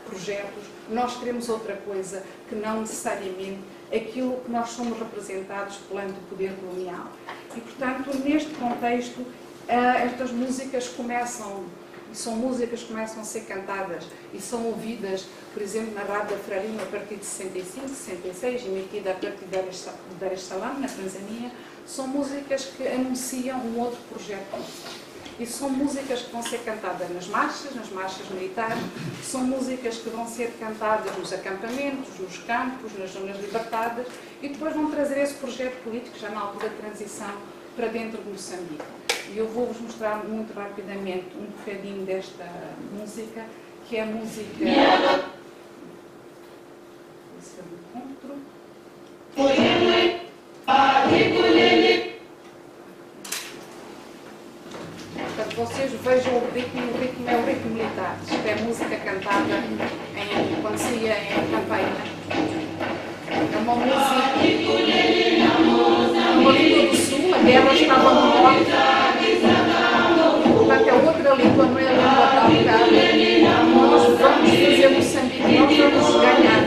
projetos, nós queremos outra coisa que não necessariamente aquilo que nós somos representados perante o poder colonial. E, portanto, neste contexto, estas músicas começam a ser cantadas e são ouvidas, por exemplo, na Rádio da Frelimo a partir de 65, 66, emitida a partir de Dar es Salaam, na Tanzânia. São músicas que anunciam um outro projeto. E são músicas que vão ser cantadas nas marchas militares, são músicas que vão ser cantadas nos acampamentos, nos campos, nas zonas libertadas, e depois vão trazer esse projeto político, já na altura de transição, para dentro de Moçambique. E eu vou-vos mostrar muito rapidamente um bocadinho desta música, que é a música... Esse é o encontro. Portanto, vocês vejam o ritmo é o ritmo militar. Isto é música cantada quando se ia em campanha. É uma música do sul, a guerra estava no norte. Portanto, é outra língua, não é a língua da África. Nós vamos fazer Moçambique, nós vamos ganhar.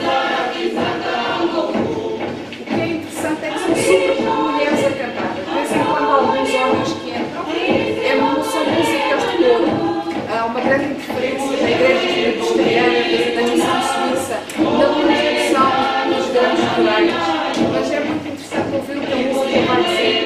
O que é interessante é que são sobretudo mulheres a cantar. De vez em quando alguns homens que entram, são músicas de coro. Há uma grande interferência da igreja presbiteriana, da missão suíça, da construção dos grandes corais. Mas é muito interessante ouvir o que a música vai dizer.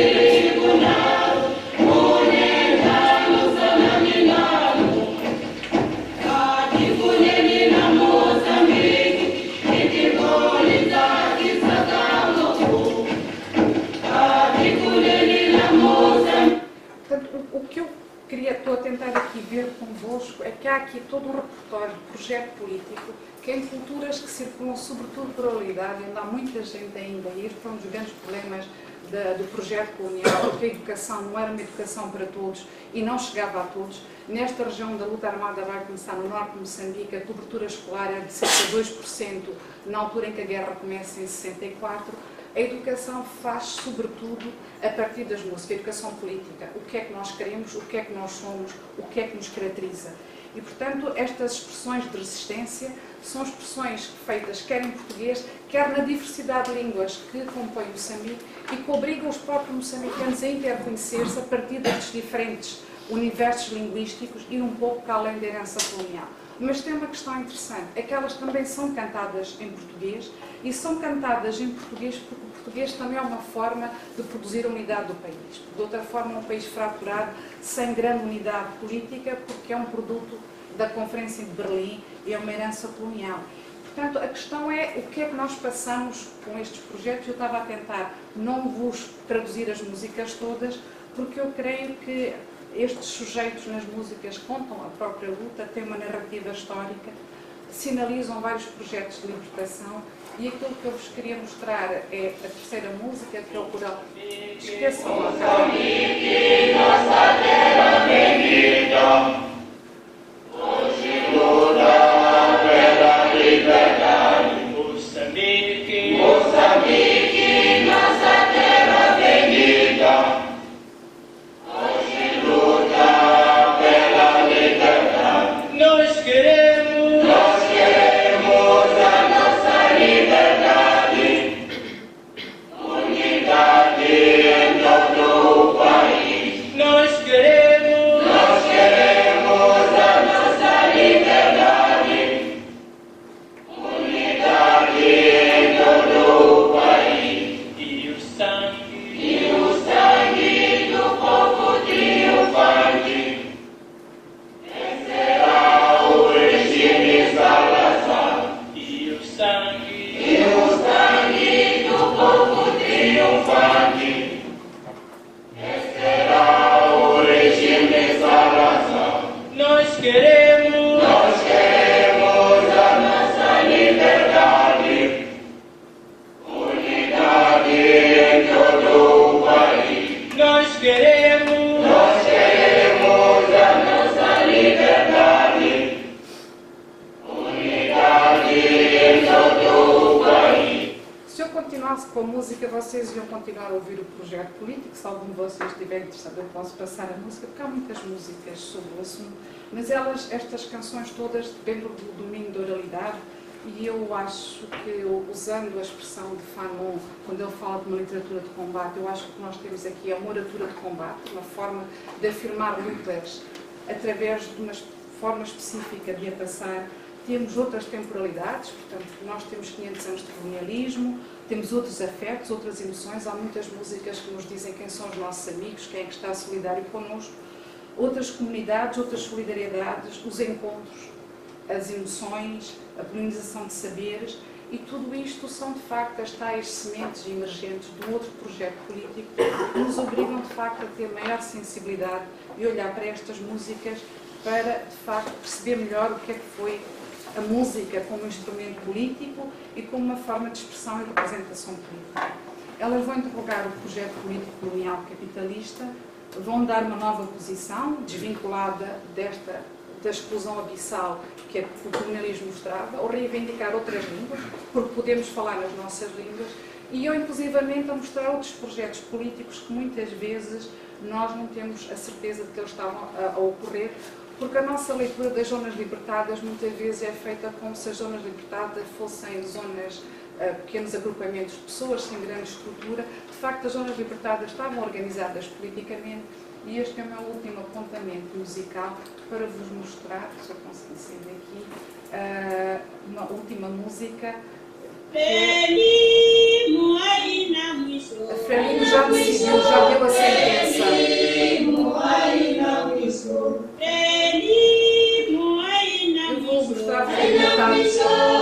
O que eu estou a tentar aqui ver convosco é que há aqui todo um repertório de projeto político que em culturas que circulam sobretudo por oralidade, ainda há muita gente ainda a ir, foi um dos grandes problemas do projeto colonial, que a educação não era uma educação para todos e não chegava a todos. Nesta região da luta armada vai começar no norte de Moçambique, a cobertura escolar era de cerca de 2%, na altura em que a guerra começa em 64. A educação faz, sobretudo, a partir das músicas, a educação política. O que é que nós queremos, o que é que nós somos, o que é que nos caracteriza. E, portanto, estas expressões de resistência são expressões feitas quer em português, quer na diversidade de línguas que compõem Moçambique e que obrigam os próprios moçambicanos a interconhecer-se a partir destes diferentes universos linguísticos e um pouco para além da herança colonial. Mas tem uma questão interessante, é que elas também são cantadas em português e são cantadas em português porque o português também é uma forma de produzir a unidade do país. De outra forma, é um país fraturado, sem grande unidade política, porque é um produto da Conferência de Berlim e é uma herança colonial. Portanto, a questão é o que é que nós passamos com estes projetos. Eu estava a tentar não vos traduzir as músicas todas, porque eu creio que estes sujeitos nas músicas contam a própria luta, têm uma narrativa histórica, sinalizam vários projetos de libertação e aquilo que eu vos queria mostrar é a terceira música, que é o coral. Esqueçam lá. Nós queremos com a música vocês iam continuar a ouvir o projeto político, se algum de vocês estiver interessado eu posso passar a música, porque há muitas músicas sobre o assunto, mas estas canções todas dentro do domínio da oralidade, e eu acho que, usando a expressão de Fanon, quando ele fala de uma literatura de combate, eu acho que o que nós temos aqui é uma oratura de combate, uma forma de afirmar lutas através de uma forma específica de a passar. Temos outras temporalidades, portanto, nós temos 500 anos de colonialismo, temos outros afetos, outras emoções, há muitas músicas que nos dizem quem são os nossos amigos, quem é que está solidário connosco, outras comunidades, outras solidariedades, os encontros, as emoções, a polinização de saberes, e tudo isto são de facto as tais sementes emergentes de um outro projeto político que nos obrigam de facto a ter maior sensibilidade e olhar para estas músicas para de facto perceber melhor o que é que foi a música como instrumento político e como uma forma de expressão e representação política. Elas vão interrogar o projeto político colonial capitalista, vão dar uma nova posição, desvinculada da exclusão abissal que o colonialismo mostrava, ou reivindicar outras línguas, porque podemos falar nas nossas línguas, e eu, inclusivamente, a mostrar outros projetos políticos que muitas vezes nós não temos a certeza de que eles estavam a ocorrer, porque a nossa leitura das zonas libertadas muitas vezes é feita como se as zonas libertadas fossem zonas, pequenos agrupamentos de pessoas sem grande estrutura. De facto, as zonas libertadas estavam organizadas politicamente, e este é o meu último apontamento musical para vos mostrar, se eu conseguir sair daqui, uma última música. A Frelimo já decidiu, já deu a sentença. Eu vou mostrar fragmentados.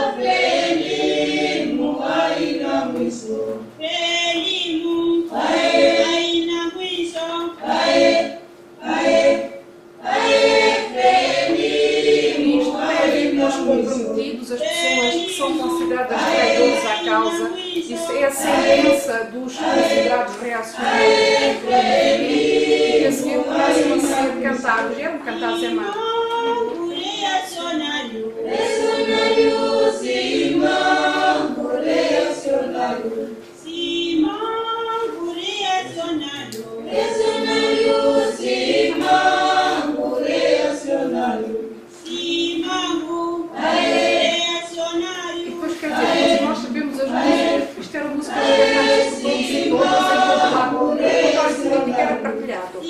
Comprometidos, as pessoas que são consideradas traidores à causa, isso é a sentença dos considerados reacionários que a seguir começam a ser cantados, eram cantados em mão. Isto era música de era partilhado.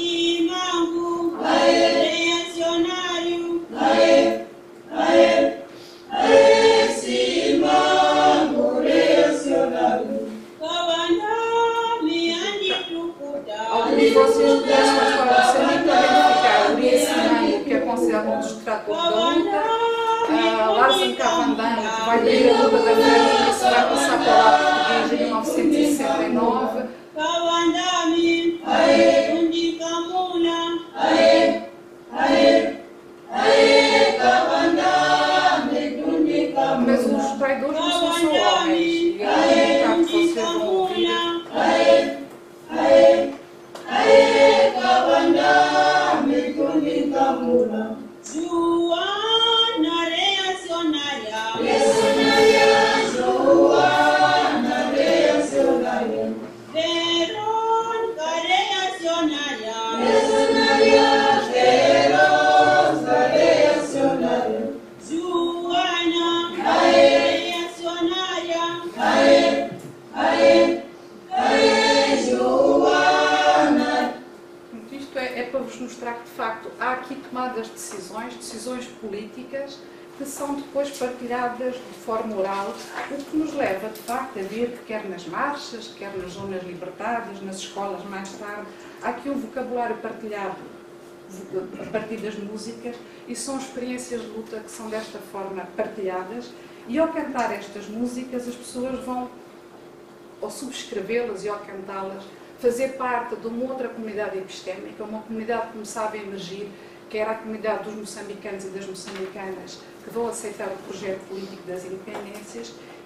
Alguns de vocês conhecem a história do Samito identificar o Uriensinango, que é considerado um dos tratores da luta, Lázaro Cavandan, que vai vir a luta da Frelimo e se vai passar pela portuguesa em 1969. Mas os traidores não são só homens, e é um que vocês vão ouvir. Isto é para vos mostrar que, de facto, há aqui tomadas de decisões políticas que são depois partilhadas de forma oral, o que nos leva, de facto, a ver que quer nas marchas, quer nas zonas libertadas, nas escolas mais tarde, há aqui um vocabulário partilhado a partir das músicas e são experiências de luta que são desta forma partilhadas e ao cantar estas músicas as pessoas vão, ao subscrevê-las e ao cantá-las, fazer parte de uma outra comunidade epistémica, uma comunidade que começava a emergir, que era a comunidade dos moçambicanos e das moçambicanas que vão aceitar o projeto político das independências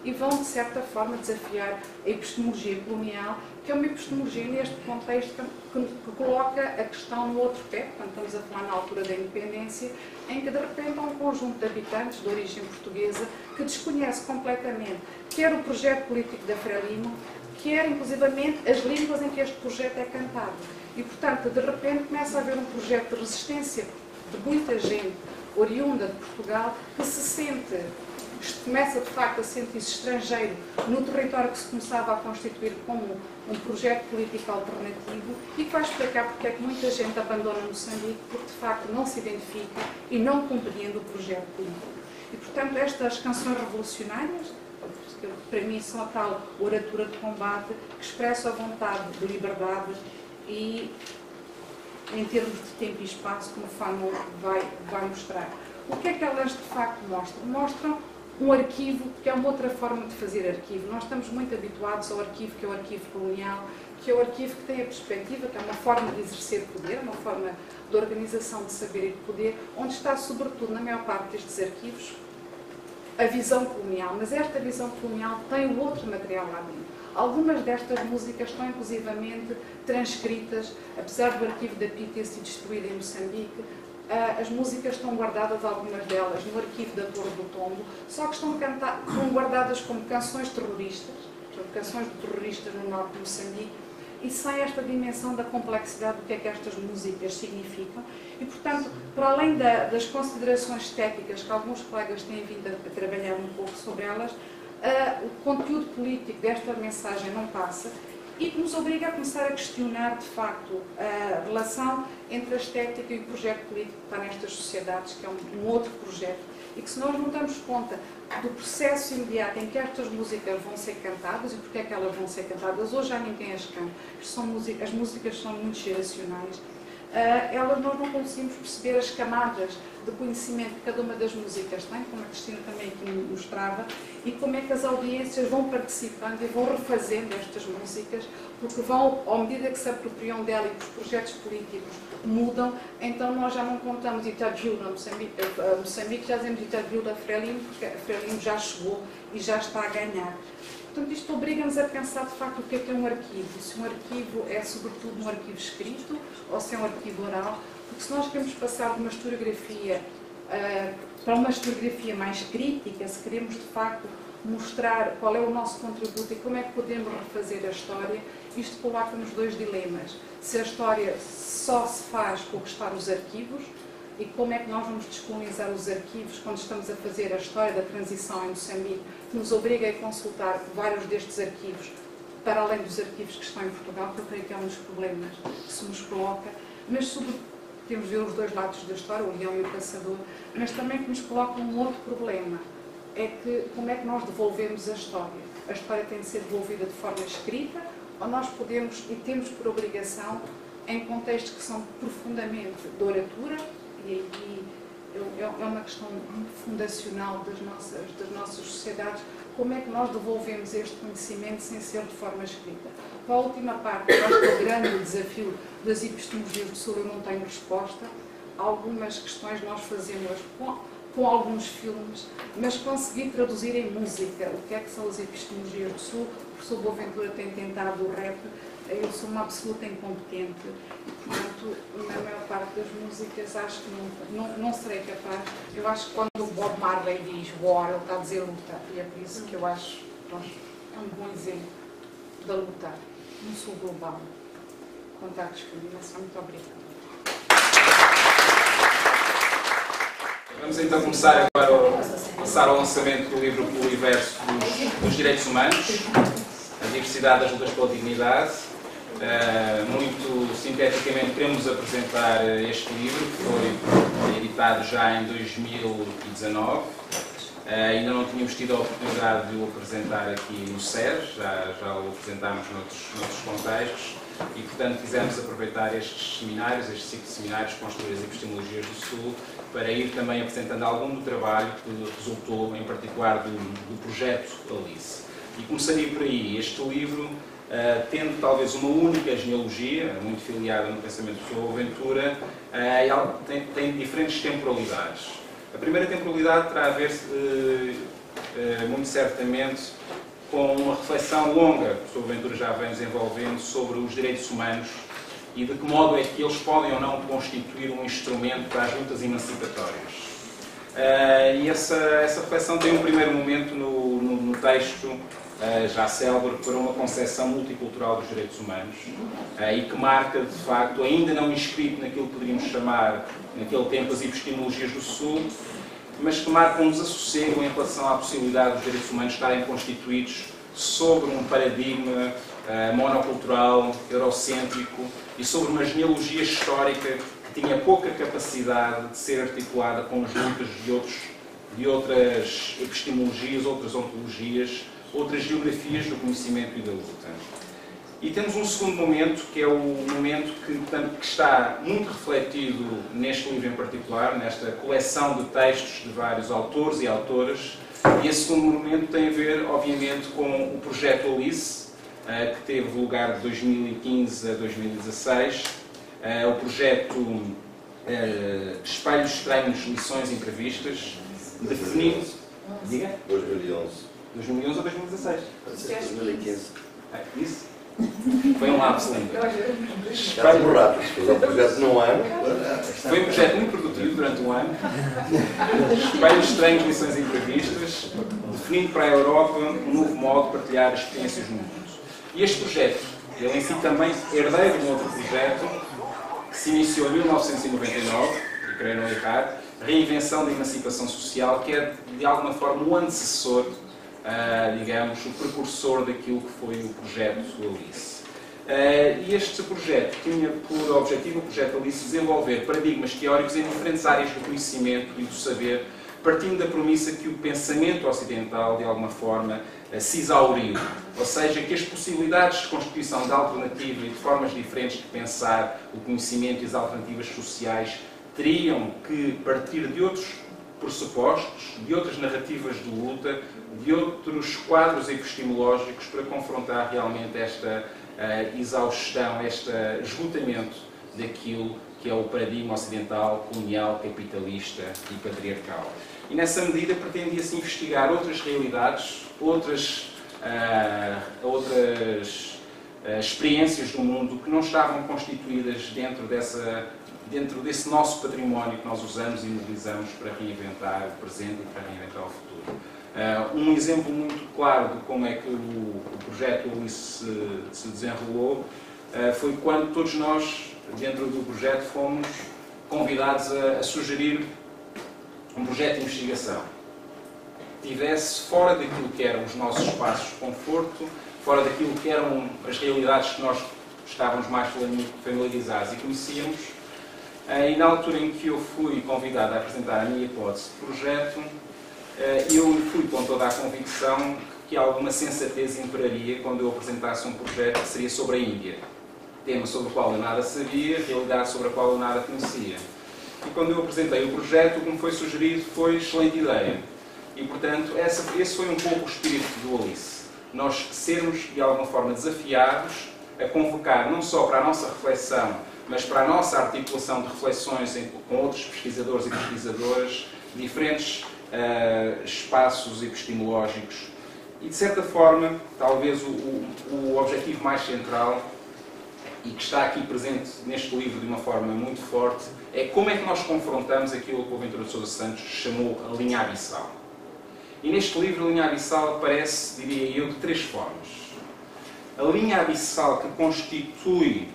e vão, de certa forma, desafiar a epistemologia colonial, que é uma epistemologia neste contexto que coloca a questão no outro pé, quando estamos a falar na altura da independência, em que de repente há um conjunto de habitantes de origem portuguesa que desconhece completamente quer o projeto político da Frelimo, quer inclusivamente as línguas em que este projeto é cantado. E, portanto, de repente começa a haver um projeto de resistência de muita gente oriunda de Portugal que se sente, começa de facto a sentir-se estrangeiro no território que se começava a constituir como um projeto político alternativo e que vai explicar porque é que muita gente abandona Moçambique, porque de facto não se identifica e não compreende o projeto político. E, portanto, estas canções revolucionárias, que para mim são a tal oratura de combate, que expressa a vontade de liberdade e, em termos de tempo e espaço, como o Fanon vai mostrar. O que é que elas de facto mostram? Mostram um arquivo, que é uma outra forma de fazer arquivo. Nós estamos muito habituados ao arquivo, que é o arquivo colonial, que é o arquivo que tem a perspectiva, que é uma forma de exercer poder, uma forma de organização de saber e de poder, onde está, sobretudo, na maior parte destes arquivos, a visão colonial. Mas esta visão colonial tem o outro material lá dentro. Algumas destas músicas estão, inclusivamente, transcritas, apesar do arquivo da PI ter sido destruído em Moçambique, as músicas estão guardadas, algumas delas, no arquivo da Torre do Tombo, só que estão guardadas como canções terroristas, portanto, canções de terroristas no norte de Moçambique, e sem esta dimensão da complexidade do que é que estas músicas significam. E, portanto, para além das considerações estéticas que alguns colegas têm vindo a trabalhar um pouco sobre elas, o conteúdo político desta mensagem não passa e que nos obriga a começar a questionar, de facto, a relação entre a estética e o projeto político que está nestas sociedades, que é um outro projeto, e que se nós não damos conta do processo imediato em que estas músicas vão ser cantadas e porque é que elas vão ser cantadas, hoje já ninguém as canta, as músicas são muito geracionais, nós não conseguimos perceber as camadas de conhecimento que cada uma das músicas tem, como a Cristina também aqui mostrava, e como é que as audiências vão participando e vão refazendo estas músicas, porque vão, à medida que se apropriam dela e que os projetos políticos mudam, então nós já não contamos Itabiú na Moçambique, já dizemos Itabiú da Frelimo, porque a Frelimo já chegou e já está a ganhar. Portanto, isto obriga-nos a pensar, de facto, o que é um arquivo. Se um arquivo é, sobretudo, um arquivo escrito ou se é um arquivo oral, porque se nós queremos passar de uma historiografia para uma historiografia mais crítica, se queremos, de facto, mostrar qual é o nosso contributo e como é que podemos refazer a história, isto coloca-nos dois dilemas. Se a história só se faz com o que está nos arquivos, e como é que nós vamos descolonizar os arquivos quando estamos a fazer a história da transição em Moçambique, que nos obriga a consultar vários destes arquivos, para além dos arquivos que estão em Portugal, que eu creio que é um dos problemas que se nos coloca, mas sobretudo temos de ver os dois lados da história, o leão e o caçador, mas também que nos coloca um outro problema, é que como é que nós devolvemos a história? A história tem de ser devolvida de forma escrita, ou nós podemos e temos por obrigação, em contextos que são profundamente de oratura, e é uma questão fundacional das nossas sociedades, como é que nós devolvemos este conhecimento sem ser de forma escrita. Para a última parte, eu acho que o grande desafio das epistemologias do Sul, eu não tenho resposta. Algumas questões nós fazemos com alguns filmes, mas conseguir traduzir em música o que é que são as epistemologias do Sul. O professor Boaventura tem tentado o rap, eu sou uma absoluta incompetente, portanto, na maior parte das músicas acho que não serei capaz. Eu acho que quando o Bob Marley diz war, ele está a dizer luta, e é por isso que eu acho que é um bom exemplo da luta no Sul global. Quanto à discriminação, muito obrigada. Vamos então começar agora a passar ao lançamento do livro Poliverso dos Direitos Humanos, a diversidade das lutas pela dignidade. Muito sinteticamente queremos apresentar este livro, que foi editado já em 2019. Ainda não tínhamos tido a oportunidade de o apresentar aqui no SES, já o apresentámos noutros contextos, e portanto quisemos aproveitar estes seminários, este ciclo de seminários Construir as Epistemologias do Sul, para ir também apresentando algum do trabalho que resultou, em particular, do projeto Alice. E começaria por aí. Este livro, tendo talvez uma única genealogia, muito filiada no pensamento do Sr. Boaventura, tem diferentes temporalidades. A primeira temporalidade terá a ver muito certamente, com uma reflexão longa que o Sr. Boaventura já vem desenvolvendo sobre os direitos humanos e de que modo é que eles podem ou não constituir um instrumento para as lutas emancipatórias. E essa reflexão tem um primeiro momento no texto já célebre para uma concepção multicultural dos direitos humanos e que marca, de facto, ainda não inscrito naquilo que poderíamos chamar, naquele tempo, as epistemologias do Sul, mas que marca um desassossego em relação à possibilidade dos direitos humanos estarem constituídos sobre um paradigma monocultural, eurocêntrico e sobre uma genealogia histórica que tinha pouca capacidade de ser articulada com as lutas de outras epistemologias, outras ontologias, outras geografias do conhecimento e da luta. E temos um segundo momento, que é o momento que está muito refletido neste livro em particular, nesta coleção de textos de vários autores e autoras. E esse segundo momento tem a ver, obviamente, com o projeto Alice, que teve lugar de 2015 a 2016, o projeto Espelhos Estranhos, Lições Imprevistas, definindo... Diga? 2011. 2011 ou 2016? 2015. Isso? Foi um lapso ainda. Já foi rápido, foi um projeto num ano. Foi um projeto muito produtivo durante um ano. Espelhos Estranhos, Lições Imprevistas, definindo para a Europa um novo modo de partilhar as experiências no mundo. E este projeto, ele em si também herdeiro de um outro projeto, que se iniciou em 1999, e creio não errar, Reinvenção da Emancipação Social, que é de alguma forma o antecessor, digamos, o precursor daquilo que foi o projeto Alice. E este projeto tinha por objetivo, o projeto Alice, desenvolver paradigmas teóricos em diferentes áreas do conhecimento e do saber, partindo da premissa que o pensamento ocidental, de alguma forma, se exauriu. Ou seja, que as possibilidades de constituição de alternativa e de formas diferentes de pensar o conhecimento e as alternativas sociais teriam que partir de outros pressupostos, de outras narrativas de luta, de outros quadros epistemológicos para confrontar realmente esta exaustão, este esgotamento daquilo que é o paradigma ocidental, colonial, capitalista e patriarcal. E nessa medida pretendia-se investigar outras realidades, outras experiências do mundo que não estavam constituídas dentro desse nosso património que nós usamos e mobilizamos para reinventar o presente e para reinventar o futuro. Um exemplo muito claro de como é que o projeto Alice se desenrolou foi quando todos nós, dentro do projeto, fomos convidados a sugerir um projeto de investigação que estivesse fora daquilo que eram os nossos espaços de conforto, fora daquilo que eram as realidades que nós estávamos mais familiarizados e conhecíamos. E na altura em que eu fui convidado a apresentar a minha hipótese de projeto, eu fui com toda a convicção que alguma sensatez imperaria quando eu apresentasse um projeto que seria sobre a Índia. Tema sobre o qual eu nada sabia, realidade sobre a qual eu nada conhecia. E quando eu apresentei o projeto, o que me foi sugerido foi excelente ideia. E, portanto, esse foi um pouco o espírito do Alice. Nós sermos, de alguma forma, desafiados a convocar não só para a nossa reflexão, mas para a nossa articulação de reflexões com outros pesquisadores e pesquisadoras, diferentes espaços epistemológicos. E, de certa forma, talvez o objetivo mais central, e que está aqui presente neste livro de uma forma muito forte, é como é que nós confrontamos aquilo que o Boaventura de Sousa Santos chamou a linha abissal. E neste livro a linha abissal aparece, diria eu, de três formas. A linha abissal que constitui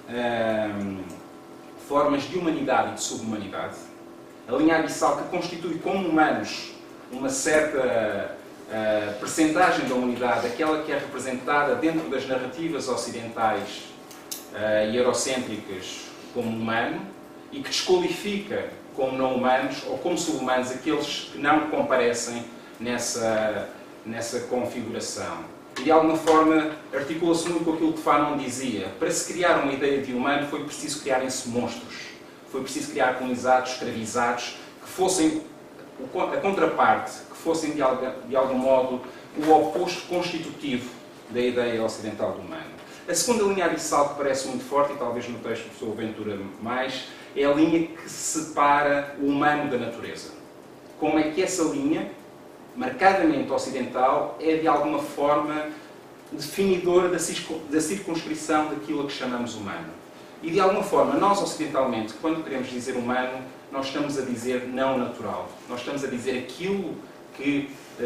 formas de humanidade e de subhumanidade. A linha abissal que constitui como humanos uma certa percentagem da humanidade, aquela que é representada dentro das narrativas ocidentais e eurocêntricas como humano, e que desqualifica como não humanos ou como subhumanos aqueles que não comparecem nessa configuração. E de alguma forma articula-se muito com aquilo que Fanon dizia. Para se criar uma ideia de humano foi preciso criarem-se monstros. Foi preciso criar colonizados, escravizados, que fossem a contraparte, que fossem de algum modo o oposto constitutivo da ideia ocidental do humano. A segunda linha abissal que parece muito forte, e talvez no texto do Sr. Boaventura mais, é a linha que separa o humano da natureza. Como é que essa linha marcadamente ocidental é, de alguma forma, definidora da circunscrição daquilo a que chamamos humano. E, de alguma forma, nós, ocidentalmente, quando queremos dizer humano, nós estamos a dizer não natural. Nós estamos a dizer aquilo que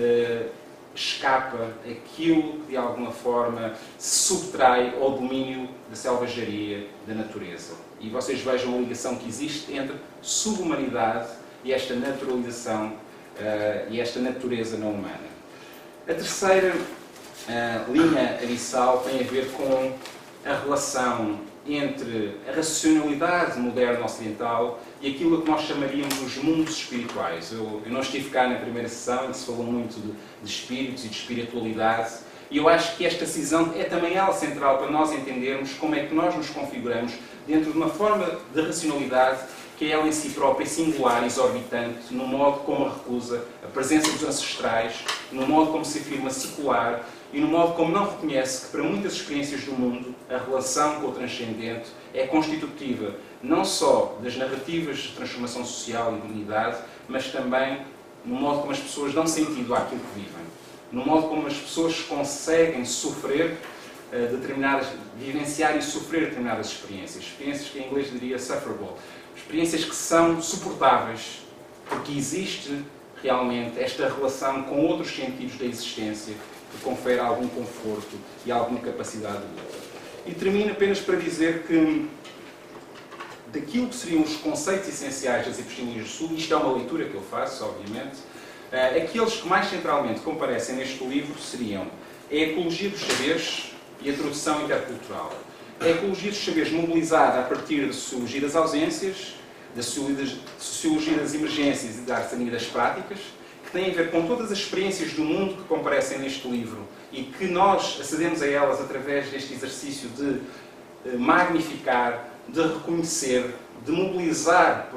escapa, aquilo que, de alguma forma, se subtrai ao domínio da selvageria da natureza. E vocês vejam a ligação que existe entre subhumanidade e esta naturalização e esta natureza não humana. A terceira linha abissal tem a ver com a relação entre a racionalidade moderna ocidental e aquilo que nós chamaríamos os mundos espirituais. Eu não estive cá na primeira sessão, em que se falou muito de espíritos e de espiritualidade, e eu acho que esta cisão é também ela central para nós entendermos como é que nós nos configuramos dentro de uma forma de racionalidade que é ela em si própria singular, exorbitante, no modo como recusa a presença dos ancestrais, no modo como se afirma secular e no modo como não reconhece que, para muitas experiências do mundo, a relação com o transcendente é constitutiva não só das narrativas de transformação social e dignidade, mas também no modo como as pessoas dão sentido àquilo que vivem, no modo como as pessoas conseguem sofrer vivenciar e sofrer determinadas experiências que em inglês diria sufferable, experiências que são suportáveis, porque existe realmente esta relação com outros sentidos da existência que confere algum conforto e alguma capacidade de luta. E termino apenas para dizer que daquilo que seriam os conceitos essenciais das epistemologias do Sul, isto é uma leitura que eu faço, obviamente, aqueles que mais centralmente comparecem neste livro seriam a ecologia dos saberes e a tradução intercultural. A ecologia dos saberes mobilizada a partir da sociologia das ausências, da sociologia das emergências e da artesania das práticas, que tem a ver com todas as experiências do mundo que comparecem neste livro e que nós acedemos a elas através deste exercício de magnificar, de reconhecer, de mobilizar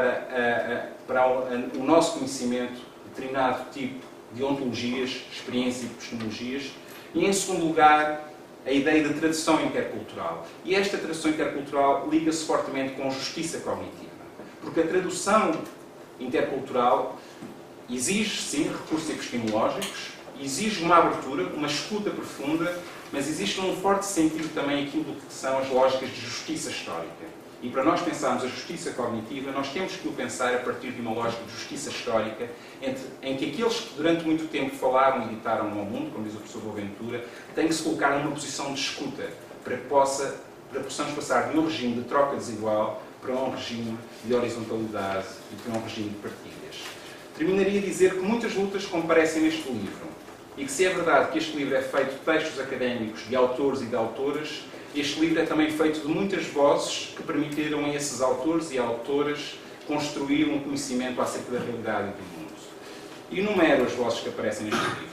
para o nosso conhecimento determinado tipo de ontologias, experiências e epistemologias. E, em segundo lugar, a ideia de tradução intercultural. E esta tradução intercultural liga-se fortemente com justiça cognitiva. Porque a tradução intercultural exige, sim, recursos epistemológicos, exige uma abertura, uma escuta profunda, mas existe um forte sentido também aquilo que são as lógicas de justiça histórica. E para nós pensarmos a justiça cognitiva, nós temos que o pensar a partir de uma lógica de justiça histórica, em que aqueles que durante muito tempo falaram e ditaram ao mundo, como diz o professor Boaventura, têm que se colocar numa posição de escuta, para que possamos passar de um regime de troca desigual para um regime de horizontalidade e para um regime de partilhas. Terminaria a dizer que muitas lutas comparecem neste livro, e que, se é verdade que este livro é feito de textos académicos, de autores e de autoras, este livro é também feito de muitas vozes que permitiram a esses autores e autoras construir um conhecimento acerca da realidade e do mundo. E enumero as vozes que aparecem neste livro.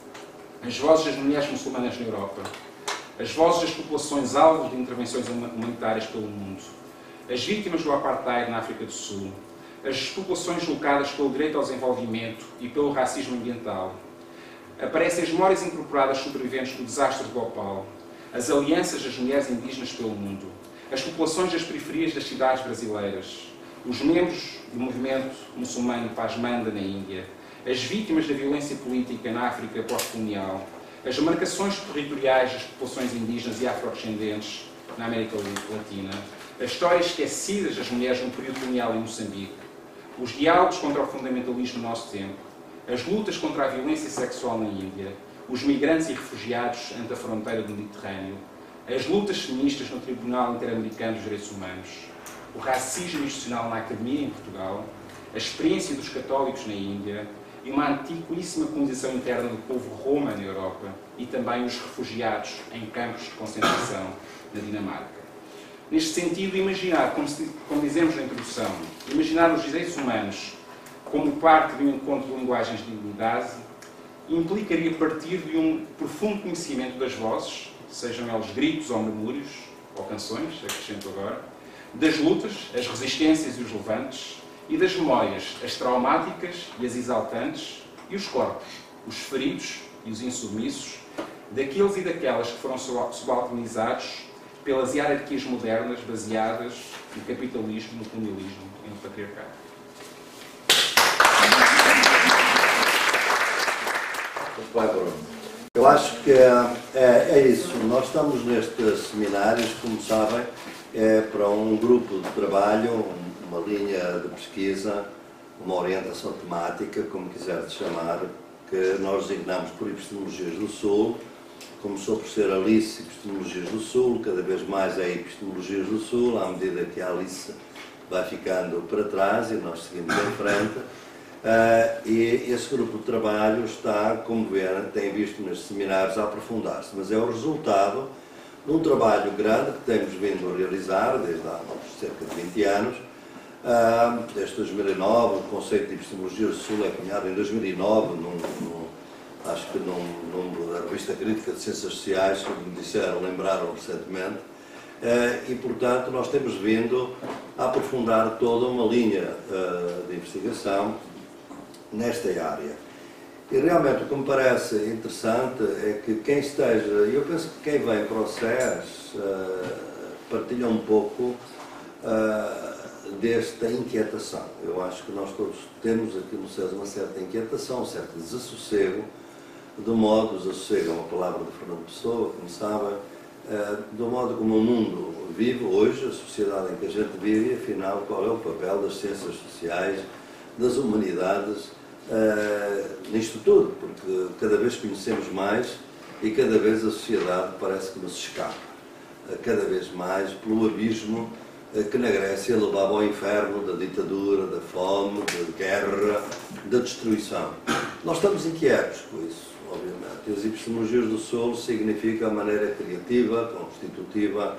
As vozes das mulheres muçulmanas na Europa, as vozes das populações alvo de intervenções humanitárias pelo mundo, as vítimas do apartheid na África do Sul, as populações locadas pelo direito ao desenvolvimento e pelo racismo ambiental. Aparecem as memórias incorporadas sobreviventes do desastre de Bhopal, as alianças das mulheres indígenas pelo mundo, as populações das periferias das cidades brasileiras, os membros do movimento muçulmano Pasmanda na Índia, as vítimas da violência política na África pós-colonial, as marcações territoriais das populações indígenas e afrodescendentes na América Latina, as histórias esquecidas das mulheres no período colonial em Moçambique, os diálogos contra o fundamentalismo no nosso tempo, as lutas contra a violência sexual na Índia, os migrantes e refugiados ante a fronteira do Mediterrâneo, as lutas feministas no Tribunal Interamericano dos Direitos Humanos, o racismo institucional na academia em Portugal, a experiência dos católicos na Índia e uma antiquíssima colonização interna do povo roma na Europa e também os refugiados em campos de concentração na Dinamarca. Neste sentido, imaginar, como dizemos na introdução, imaginar os direitos humanos como parte de um encontro de linguagens de dignidade implicaria partir de um profundo conhecimento das vozes, sejam elas gritos ou murmúrios, ou canções, acrescento agora, das lutas, as resistências e os levantes, e das memórias, as traumáticas e as exaltantes, e os corpos, os feridos e os insubmissos, daqueles e daquelas que foram subalternizados pelas hierarquias modernas baseadas no capitalismo, no colonialismo e no patriarcado. Eu acho que é isso. Nós estamos nestes seminários, como sabem, para um grupo de trabalho, uma linha de pesquisa, uma orientação temática, como quiseres chamar, que nós designamos por Epistemologias do Sul. Começou por ser Alice Epistemologias do Sul, cada vez mais é Epistemologias do Sul, à medida que a Alice vai ficando para trás e nós seguimos em frente. E esse grupo de trabalho está, como verem, tem visto nestes seminários a aprofundar-se, mas é o resultado de um trabalho grande que temos vindo a realizar desde há cerca de 20 anos. Desde 2009, o conceito de Epistemologia do Sul é cunhado em 2009, acho que num número da Revista Crítica de Ciências Sociais, como me disseram, lembraram recentemente, e portanto nós temos vindo a aprofundar toda uma linha de investigação nesta área. E realmente o que me parece interessante é que quem esteja, eu penso que quem vem para o SES partilha um pouco desta inquietação. Eu acho que nós todos temos aqui no SES uma certa inquietação, um certo desassossego, do modo, desassossego é uma palavra de Fernando Pessoa, como sabem, do modo como o mundo vive hoje, a sociedade em que a gente vive, e afinal qual é o papel das ciências sociais, das humanidades, nisto tudo, porque cada vez conhecemos mais e cada vez a sociedade parece que nos escapa, cada vez mais pelo abismo que na Grécia levava ao inferno da ditadura, da fome, da guerra, da destruição. Nós estamos inquietos com isso, obviamente. E as Epistemologias do Sul significa a maneira criativa, constitutiva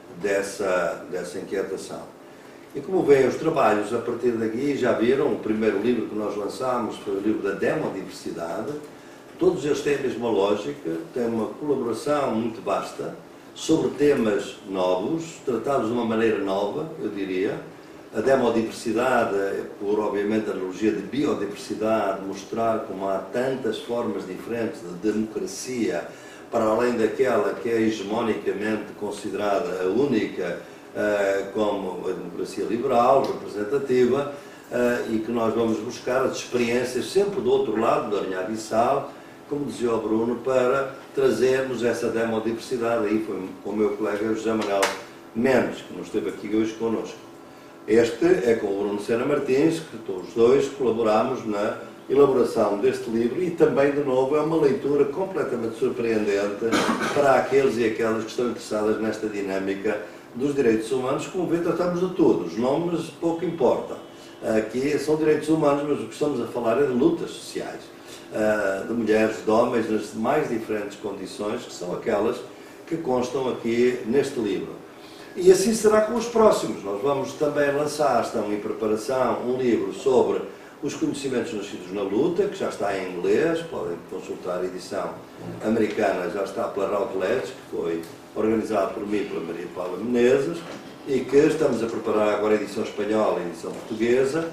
dessa inquietação. E como veem os trabalhos a partir daqui, já viram, o primeiro livro que nós lançámos foi o livro da demodiversidade. Todos eles têm a mesma lógica, têm uma colaboração muito vasta, sobre temas novos, tratados de uma maneira nova, eu diria. A demodiversidade, por obviamente a analogia de biodiversidade, mostrar como há tantas formas diferentes de democracia, para além daquela que é hegemonicamente considerada a única, como a democracia liberal, representativa, e que nós vamos buscar as experiências sempre do outro lado da linha abissal, como dizia o Bruno, para trazermos essa demodiversidade. Aí foi com o meu colega José Manuel Mendes, que não esteve aqui hoje connosco. Este é com o Bruno Sena Martins, que todos os dois colaboramos na elaboração deste livro, e também, de novo, é uma leitura completamente surpreendente para aqueles e aquelas que estão interessadas nesta dinâmica dos direitos humanos. Como vê, tratamos de tudo, os nomes pouco importam. Aqui são direitos humanos, mas o que estamos a falar é de lutas sociais, de mulheres, de homens, nas mais diferentes condições, que são aquelas que constam aqui neste livro. E assim será com os próximos. Nós vamos também lançar, estão em preparação, um livro sobre os conhecimentos nascidos na luta, que já está em inglês, podem consultar a edição americana, já está pela Routledge, que foi organizado por mim e pela Maria Paula Menezes, e que estamos a preparar agora a edição espanhola e a edição portuguesa,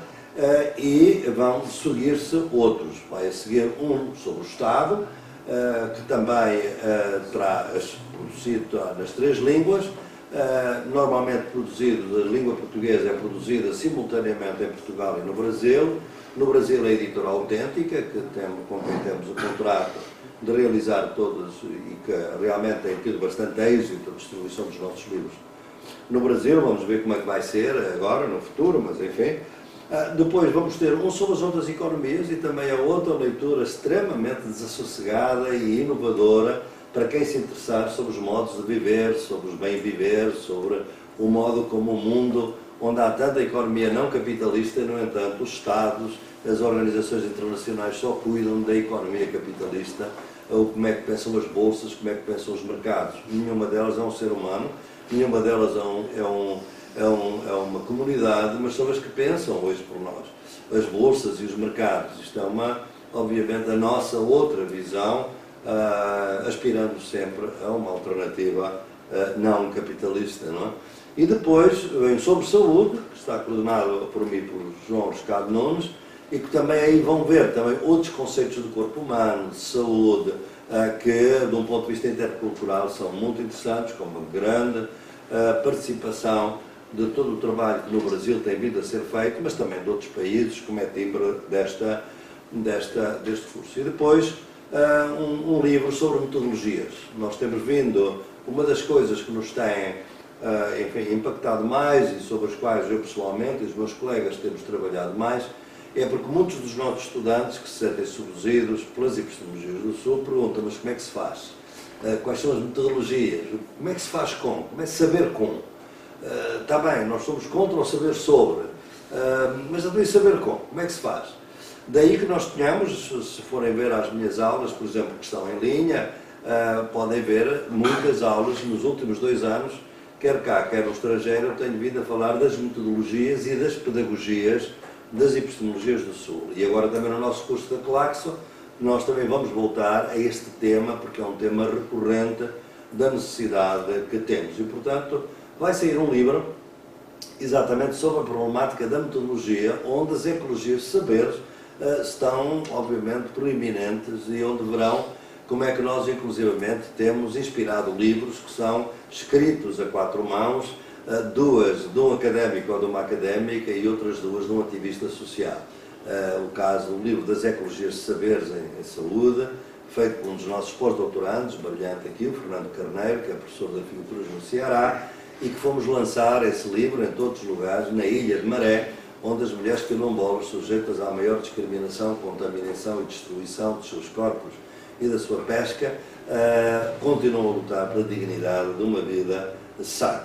e vão seguir-se outros. Vai a seguir um sobre o Estado, que também terá produzido nas 3 línguas, normalmente produzido, a língua portuguesa é produzida simultaneamente em Portugal e no Brasil. No Brasil é a editora Autêntica, com quem temos o contrato de realizar todas, e que realmente tem tido bastante êxito a distribuição dos nossos livros no Brasil. Vamos ver como é que vai ser agora, no futuro, mas enfim. Depois vamos ter um sobre as outras economias, e também a outra leitura extremamente desassossegada e inovadora para quem se interessar sobre os modos de viver, sobre os bem-viver, sobre o modo como o mundo, onde há tanta economia não capitalista, e, no entanto, os Estados, as organizações internacionais só cuidam da economia capitalista, ou como é que pensam as bolsas, como é que pensam os mercados. Nenhuma delas é um ser humano, nenhuma delas é uma comunidade, mas são as que pensam hoje por nós. As bolsas e os mercados, isto é obviamente a nossa outra visão, aspirando sempre a uma alternativa não capitalista, não é? E depois vem sobre saúde, que está coordenado por mim, por João Ricardo Nunes, e que também aí vão ver também outros conceitos do corpo humano, de saúde, que de um ponto de vista intercultural são muito interessantes, com uma grande participação de todo o trabalho que no Brasil tem vindo a ser feito, mas também de outros países, como é timbre deste curso. E depois um livro sobre metodologias. Nós temos vindo, uma das coisas que nos tem enfim, impactado mais e sobre as quais eu pessoalmente e os meus colegas temos trabalhado mais, é porque muitos dos nossos estudantes que se sentem seduzidos pelas epistemologias do Sul perguntam-nos como é que se faz, quais são as metodologias, como é que se faz com, como é saber com. Está bem, nós somos contra o saber sobre, mas também saber como é que se faz. Daí que nós tenhamos, se forem ver as minhas aulas, por exemplo, que estão em linha, podem ver muitas aulas nos últimos 2 anos, quer cá, quer no estrangeiro, eu tenho vindo a falar das metodologias e das pedagogias das epistemologias do Sul. E agora também no nosso curso da Claxo, nós também vamos voltar a este tema, porque é um tema recorrente da necessidade que temos. E, portanto, vai sair um livro exatamente sobre a problemática da metodologia, onde as ecologias de saberes estão, obviamente, proeminentes e onde verão como é que nós, inclusivamente, temos inspirado livros que são escritos a 4 mãos, 2 de um académico ou de uma académica e outras 2 de um ativista social. O caso do livro das ecologias de saberes em saúde, feito por um dos nossos pós-doutorandos, brilhante aqui, o Fernando Carneiro, que é professor de apicultura no Ceará, e que fomos lançar esse livro em todos os lugares, na Ilha de Maré, onde as mulheres quilombolas, sujeitas à maior discriminação, contaminação e destruição dos seus corpos e da sua pesca, continuam a lutar pela dignidade de uma vida sã.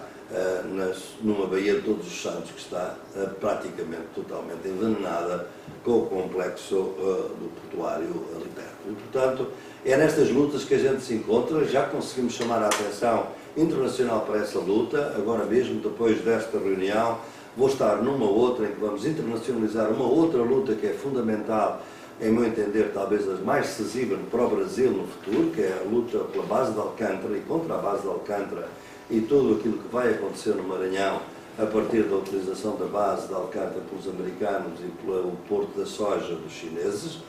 Numa Baía de Todos os Santos que está praticamente totalmente envenenada com o complexo do portuário ali perto. E, portanto, é nestas lutas que a gente se encontra. Já conseguimos chamar a atenção internacional para essa luta. Agora mesmo, depois desta reunião, vou estar numa outra em que vamos internacionalizar uma outra luta que é fundamental, em meu entender, talvez as mais decisivas para o Brasil no futuro, que é a luta pela base de Alcântara e contra a base de Alcântara e tudo aquilo que vai acontecer no Maranhão a partir da utilização da base de Alcântara pelos americanos e pelo porto da soja dos chineses,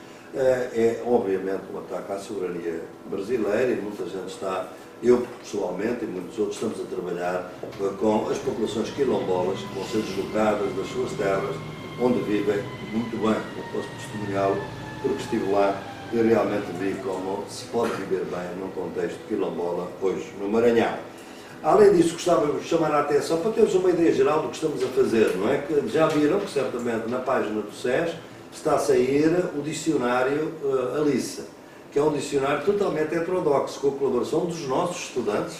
é obviamente um ataque à soberania brasileira e muita gente está, eu pessoalmente e muitos outros, estamos a trabalhar com as populações quilombolas que vão ser deslocadas das suas terras, onde vivem muito bem. Eu posso testemunhá-lo porque estive lá e realmente vi como se pode viver bem num contexto quilombola hoje no Maranhão. Além disso, gostava de chamar a atenção para termos uma ideia geral do que estamos a fazer, não é? Que já viram que certamente na página do SES está a sair o dicionário Alice, que é um dicionário totalmente heterodoxo, com a colaboração dos nossos estudantes,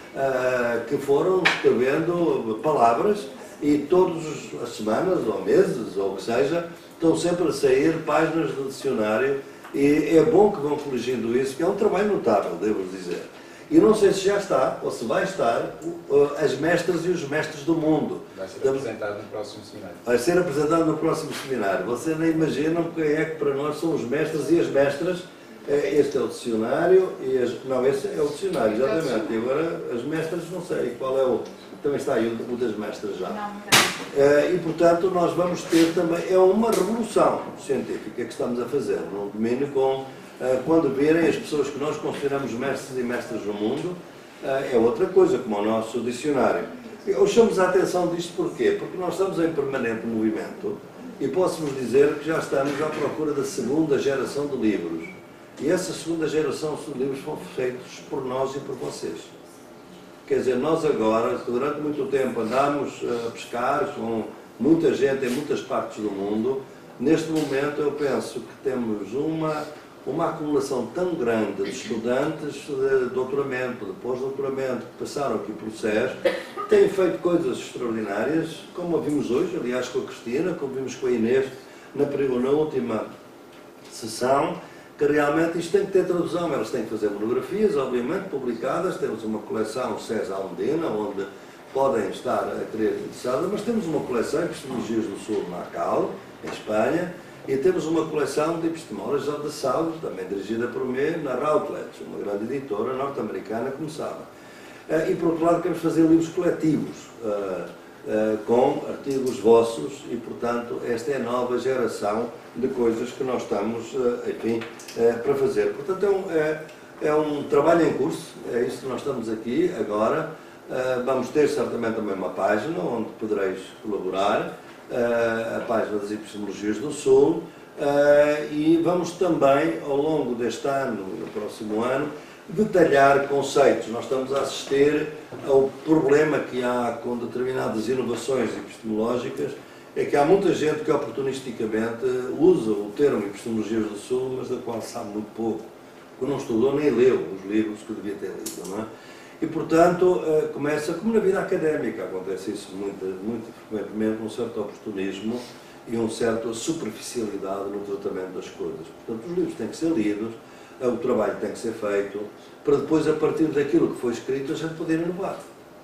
que foram escrevendo palavras e todas as semanas, ou meses, ou o que seja, estão sempre a sair páginas do dicionário e é bom que vão corrigindo isso, que é um trabalho notável, devo dizer. E não sei se já está, ou se vai estar, as mestras e os mestres do mundo. Vai ser apresentado no próximo seminário. Vai ser apresentado no próximo seminário. Vocês nem imaginam quem é que para nós são os mestres e as mestras. Este é o dicionário, não, esse é o dicionário, exatamente. E agora as mestras, não sei qual é o... Também está aí o das mestras já. E, portanto, nós vamos ter também... É uma revolução científica que estamos a fazer num domínio com... Quando virem as pessoas que nós consideramos mestres e mestras no mundo, é outra coisa, como o nosso dicionário. Eu chamo-vos a atenção disto porquê? Porque nós estamos em permanente movimento e posso-vos dizer que já estamos à procura da segunda geração de livros. E essa segunda geração de livros foram feitos por nós e por vocês. Quer dizer, nós agora, durante muito tempo, andámos a pescar com muita gente em muitas partes do mundo. Neste momento, eu penso que temos uma acumulação tão grande de estudantes de doutoramento, de pós-doutoramento, que passaram aqui pelo SES, têm feito coisas extraordinárias, como vimos hoje, aliás, com a Cristina, como vimos com a Inês na última sessão, que realmente isto tem que ter tradução. Elas têm que fazer monografias, obviamente, publicadas. Temos uma coleção SES Almedina, onde podem estar a querer interessadas, mas temos uma coleção de Epistemologias do Sul na ACAL, em Espanha, e temos uma coleção de epistemologias da saúde, também dirigida por mim, na Routledge, uma grande editora norte-americana, como sabem. E, por outro lado, queremos fazer livros coletivos, com artigos vossos, e, portanto, esta é a nova geração de coisas que nós estamos, enfim, para fazer. Portanto, é um trabalho em curso, é isso que nós estamos aqui agora. Vamos ter certamente também uma página onde podereis colaborar, a página das Epistemologias do Sul, e vamos também, ao longo deste ano e no próximo ano, detalhar conceitos. Nós estamos a assistir ao problema que há com determinadas inovações epistemológicas, é que há muita gente que oportunisticamente usa o termo Epistemologias do Sul, mas da qual sabe muito pouco, que não estudou nem leu os livros que devia ter lido, não é? E, portanto, começa, como na vida académica, acontece isso muito frequentemente, um certo oportunismo e uma certa superficialidade no tratamento das coisas. Portanto, os livros têm que ser lidos, o trabalho tem que ser feito, para depois, a partir daquilo que foi escrito, a gente poder inovar.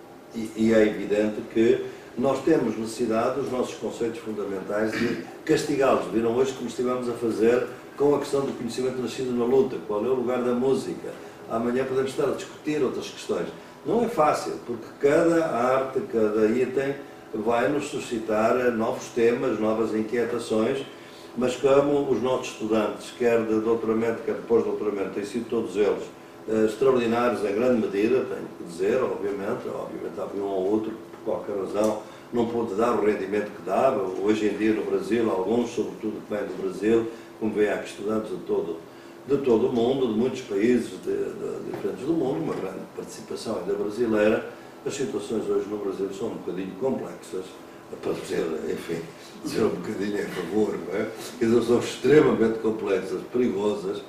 E é evidente que nós temos necessidade dos nossos conceitos fundamentais de castigá-los. Viram hoje como estivemos a fazer com a questão do conhecimento nascido na luta, qual é o lugar da música. Amanhã podemos estar a discutir outras questões. Não é fácil, porque cada arte, cada item vai nos suscitar novos temas, novas inquietações, mas como os nossos estudantes, quer de doutoramento, quer de pós-doutoramento, têm sido todos eles extraordinários em grande medida, tenho que dizer, obviamente havia um ou outro que, por qualquer razão, não pôde dar o rendimento que dava. Hoje em dia no Brasil, alguns, sobretudo que vêm do Brasil, como vêm aqui estudantes de todo o mundo, de muitos países diferentes do mundo, uma grande participação ainda brasileira. As situações hoje no Brasil são um bocadinho complexas, para dizer, enfim, dizer um bocadinho a favor, não é? Elas são extremamente complexas, perigosas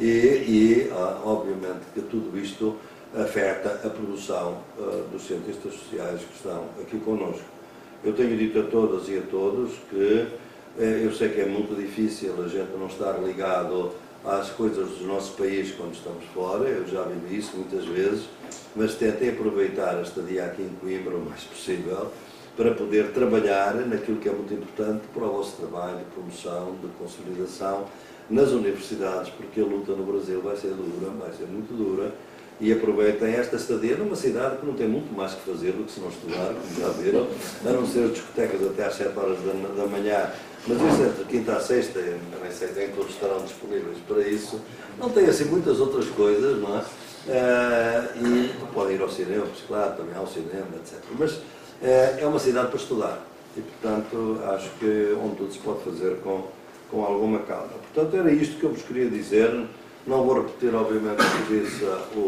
e obviamente que tudo isto afeta a produção dos cientistas sociais que estão aqui connosco. Eu tenho dito a todas e a todos que eu sei que é muito difícil a gente não estar ligado às coisas do nosso país quando estamos fora, eu já vivi isso muitas vezes, mas tentei aproveitar esta dia aqui em Coimbra o mais possível para poder trabalhar naquilo que é muito importante para o vosso trabalho de promoção, de consolidação nas universidades, porque a luta no Brasil vai ser dura, vai ser muito dura, e aproveitem esta estadia numa cidade que não tem muito mais que fazer do que se não estudar, como já viram, a não ser discotecas até às 7 horas da manhã, mas isso entre quinta a sexta, nem sei, nem todos estarão disponíveis para isso. Não tem assim muitas outras coisas, não é? E podem ir ao cinema, claro, também ao cinema, etc. Mas é uma cidade para estudar e, portanto, acho que onde tudo se pode fazer com alguma calma. Portanto, era isto que eu vos queria dizer. Não vou repetir, obviamente, o que disse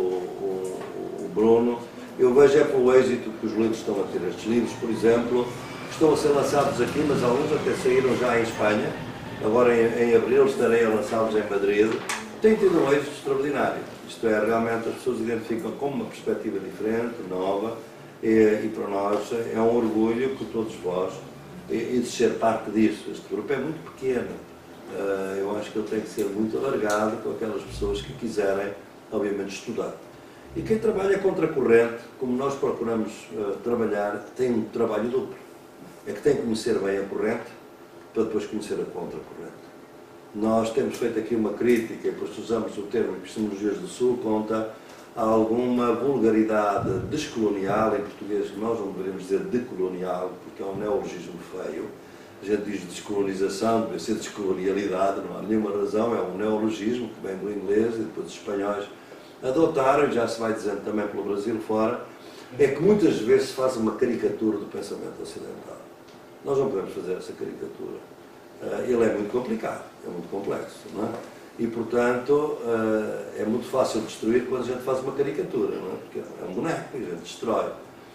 o Bruno. Eu vejo é pelo êxito que os livros estão a ter. Estes livros, por exemplo, estão a ser lançados aqui, mas alguns até saíram já em Espanha. Agora, em abril, estarei a lançá-los em Madrid. Tem tido um êxito extraordinário. Isto é, realmente as pessoas identificam como uma perspectiva diferente, nova, e para nós é um orgulho que todos vós, e de ser parte disso. Este grupo é muito pequeno. Eu acho que ele tem que ser muito alargado com aquelas pessoas que quiserem, obviamente, estudar. E quem trabalha contra a corrente, como nós procuramos trabalhar, tem um trabalho duplo. É que tem que conhecer bem a corrente para depois conhecer a contra-corrente. Nós temos feito aqui uma crítica, e depois usamos o termo Epistemologias do Sul, conta alguma vulgaridade descolonial, em português que nós não deveríamos dizer decolonial, porque é um neologismo feio. A gente diz descolonização, deve ser descolonialidade, não há nenhuma razão, é um neologismo que vem do inglês e depois os espanhóis adotaram, e já se vai dizendo também pelo Brasil fora, é que muitas vezes se faz uma caricatura do pensamento ocidental. Nós não podemos fazer essa caricatura. Ele é muito complicado, é muito complexo, não é? E, portanto, é muito fácil destruir quando a gente faz uma caricatura, não é? Porque é um boneco e a gente destrói.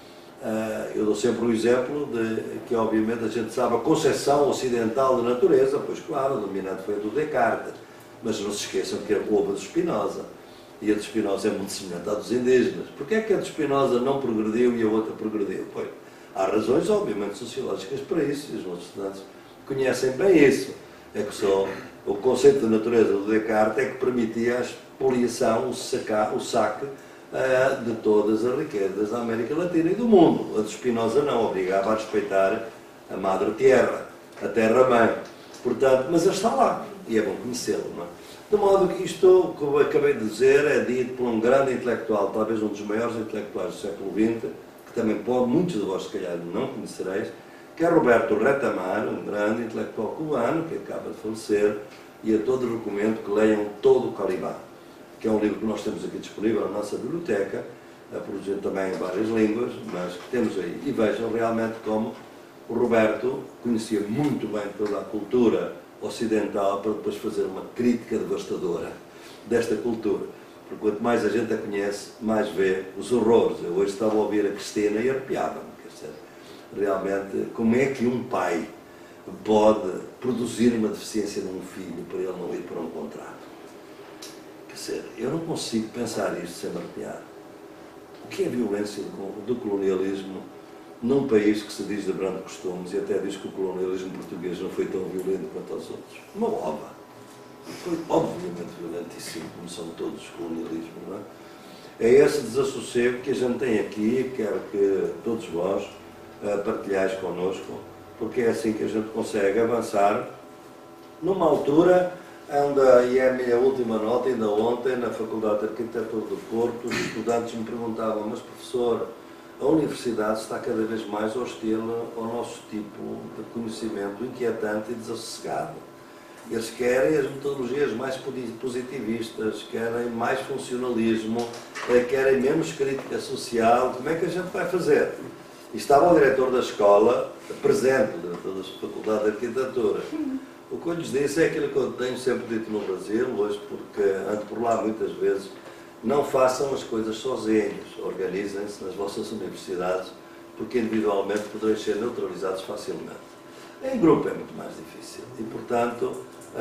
Eu dou sempre o exemplo de que, obviamente, a gente sabe a concepção ocidental da natureza, pois, claro, o dominante foi a do Descartes, mas não se esqueçam que houve a de Spinoza, e a de Spinoza é muito semelhante à dos indígenas. Porquê é que a de Spinoza não progrediu e a outra progrediu? Pois, há razões, obviamente, sociológicas para isso, e os nossos estudantes conhecem bem isso. É que só o conceito da natureza do Descartes é que permitia a expoliação, o saque de todas as riquezas da América Latina e do mundo. A de Spinoza não, obrigava a respeitar a Madre Terra, a Terra-mãe. Portanto, mas ele está lá, e é bom conhecê-lo, não é? De modo que isto, que eu acabei de dizer, é dito por um grande intelectual, talvez um dos maiores intelectuais do século XX, que também muitos de vós, se calhar, não conhecereis, que é Roberto Retamar, um grande intelectual cubano, que acaba de falecer, e a todos recomendo que leiam todo o Calibán, que é um livro que nós temos aqui disponível na nossa biblioteca, produzido também em várias línguas, mas que temos aí. E vejam realmente como o Roberto conhecia muito bem toda a cultura ocidental para depois fazer uma crítica devastadora desta cultura. Porque quanto mais a gente a conhece, mais vê os horrores. Eu hoje estava a ouvir a Cristina e arrepiava-me. Realmente, como é que um pai pode produzir uma deficiência num filho para ele não ir para um contrato? Quer dizer, eu não consigo pensar isto sem me arrepiar. O que é a violência do colonialismo num país que se diz de branco costumes e até diz que o colonialismo português não foi tão violento quanto aos outros? Uma ova. Foi obviamente violentíssimo, como são todos os colonialismos, não é? É esse desassossego que a gente tem aqui, quero que todos vós partilhais connosco, porque é assim que a gente consegue avançar numa altura onde, e é a minha última nota, ainda ontem, na Faculdade de Arquitetura do Porto, os estudantes me perguntavam, mas professor, a universidade está cada vez mais hostil ao nosso tipo de conhecimento inquietante e desassossegado. Eles querem as metodologias mais positivistas, querem mais funcionalismo, querem menos crítica social. Como é que a gente vai fazer? E estava o diretor da escola presente, o diretor da Faculdade de Arquitetura. O que eu lhes disse é aquilo que eu tenho sempre dito no Brasil, hoje, porque ando por lá muitas vezes, não façam as coisas sozinhos, organizem-se nas vossas universidades, porque individualmente poderão ser neutralizados facilmente. Em grupo é muito mais difícil e, portanto,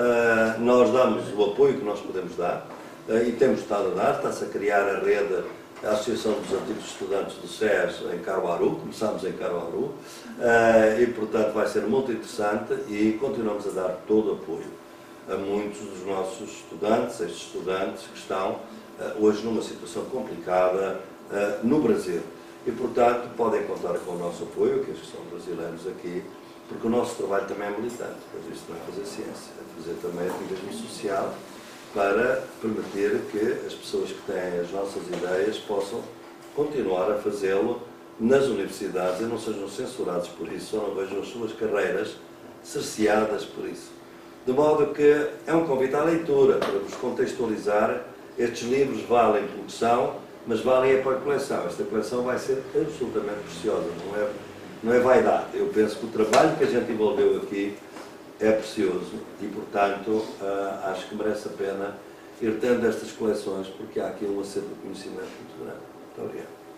nós damos o apoio que nós podemos dar e temos estado a dar, está-se a criar a rede, a Associação dos Antigos Estudantes do SES em Caruaru, começamos em Caruaru, e, portanto, vai ser muito interessante e continuamos a dar todo o apoio a muitos dos nossos estudantes, estes estudantes que estão hoje numa situação complicada no Brasil. E, portanto, podem contar com o nosso apoio, que estes são brasileiros aqui, porque o nosso trabalho também é militante, pois isto não é fazer ciência, é fazer também ativismo social para permitir que as pessoas que têm as nossas ideias possam continuar a fazê-lo nas universidades e não sejam censurados por isso, ou não vejam as suas carreiras cerceadas por isso. De modo que é um convite à leitura, para vos contextualizar. Estes livros valem porque são, mas valem para a coleção. Esta coleção vai ser absolutamente preciosa, não é vaidade. Eu penso que o trabalho que a gente envolveu aqui é precioso e, portanto, acho que merece a pena ir tendo estas coleções, porque há aqui um acervo de conhecimento muito grande. Muito obrigado.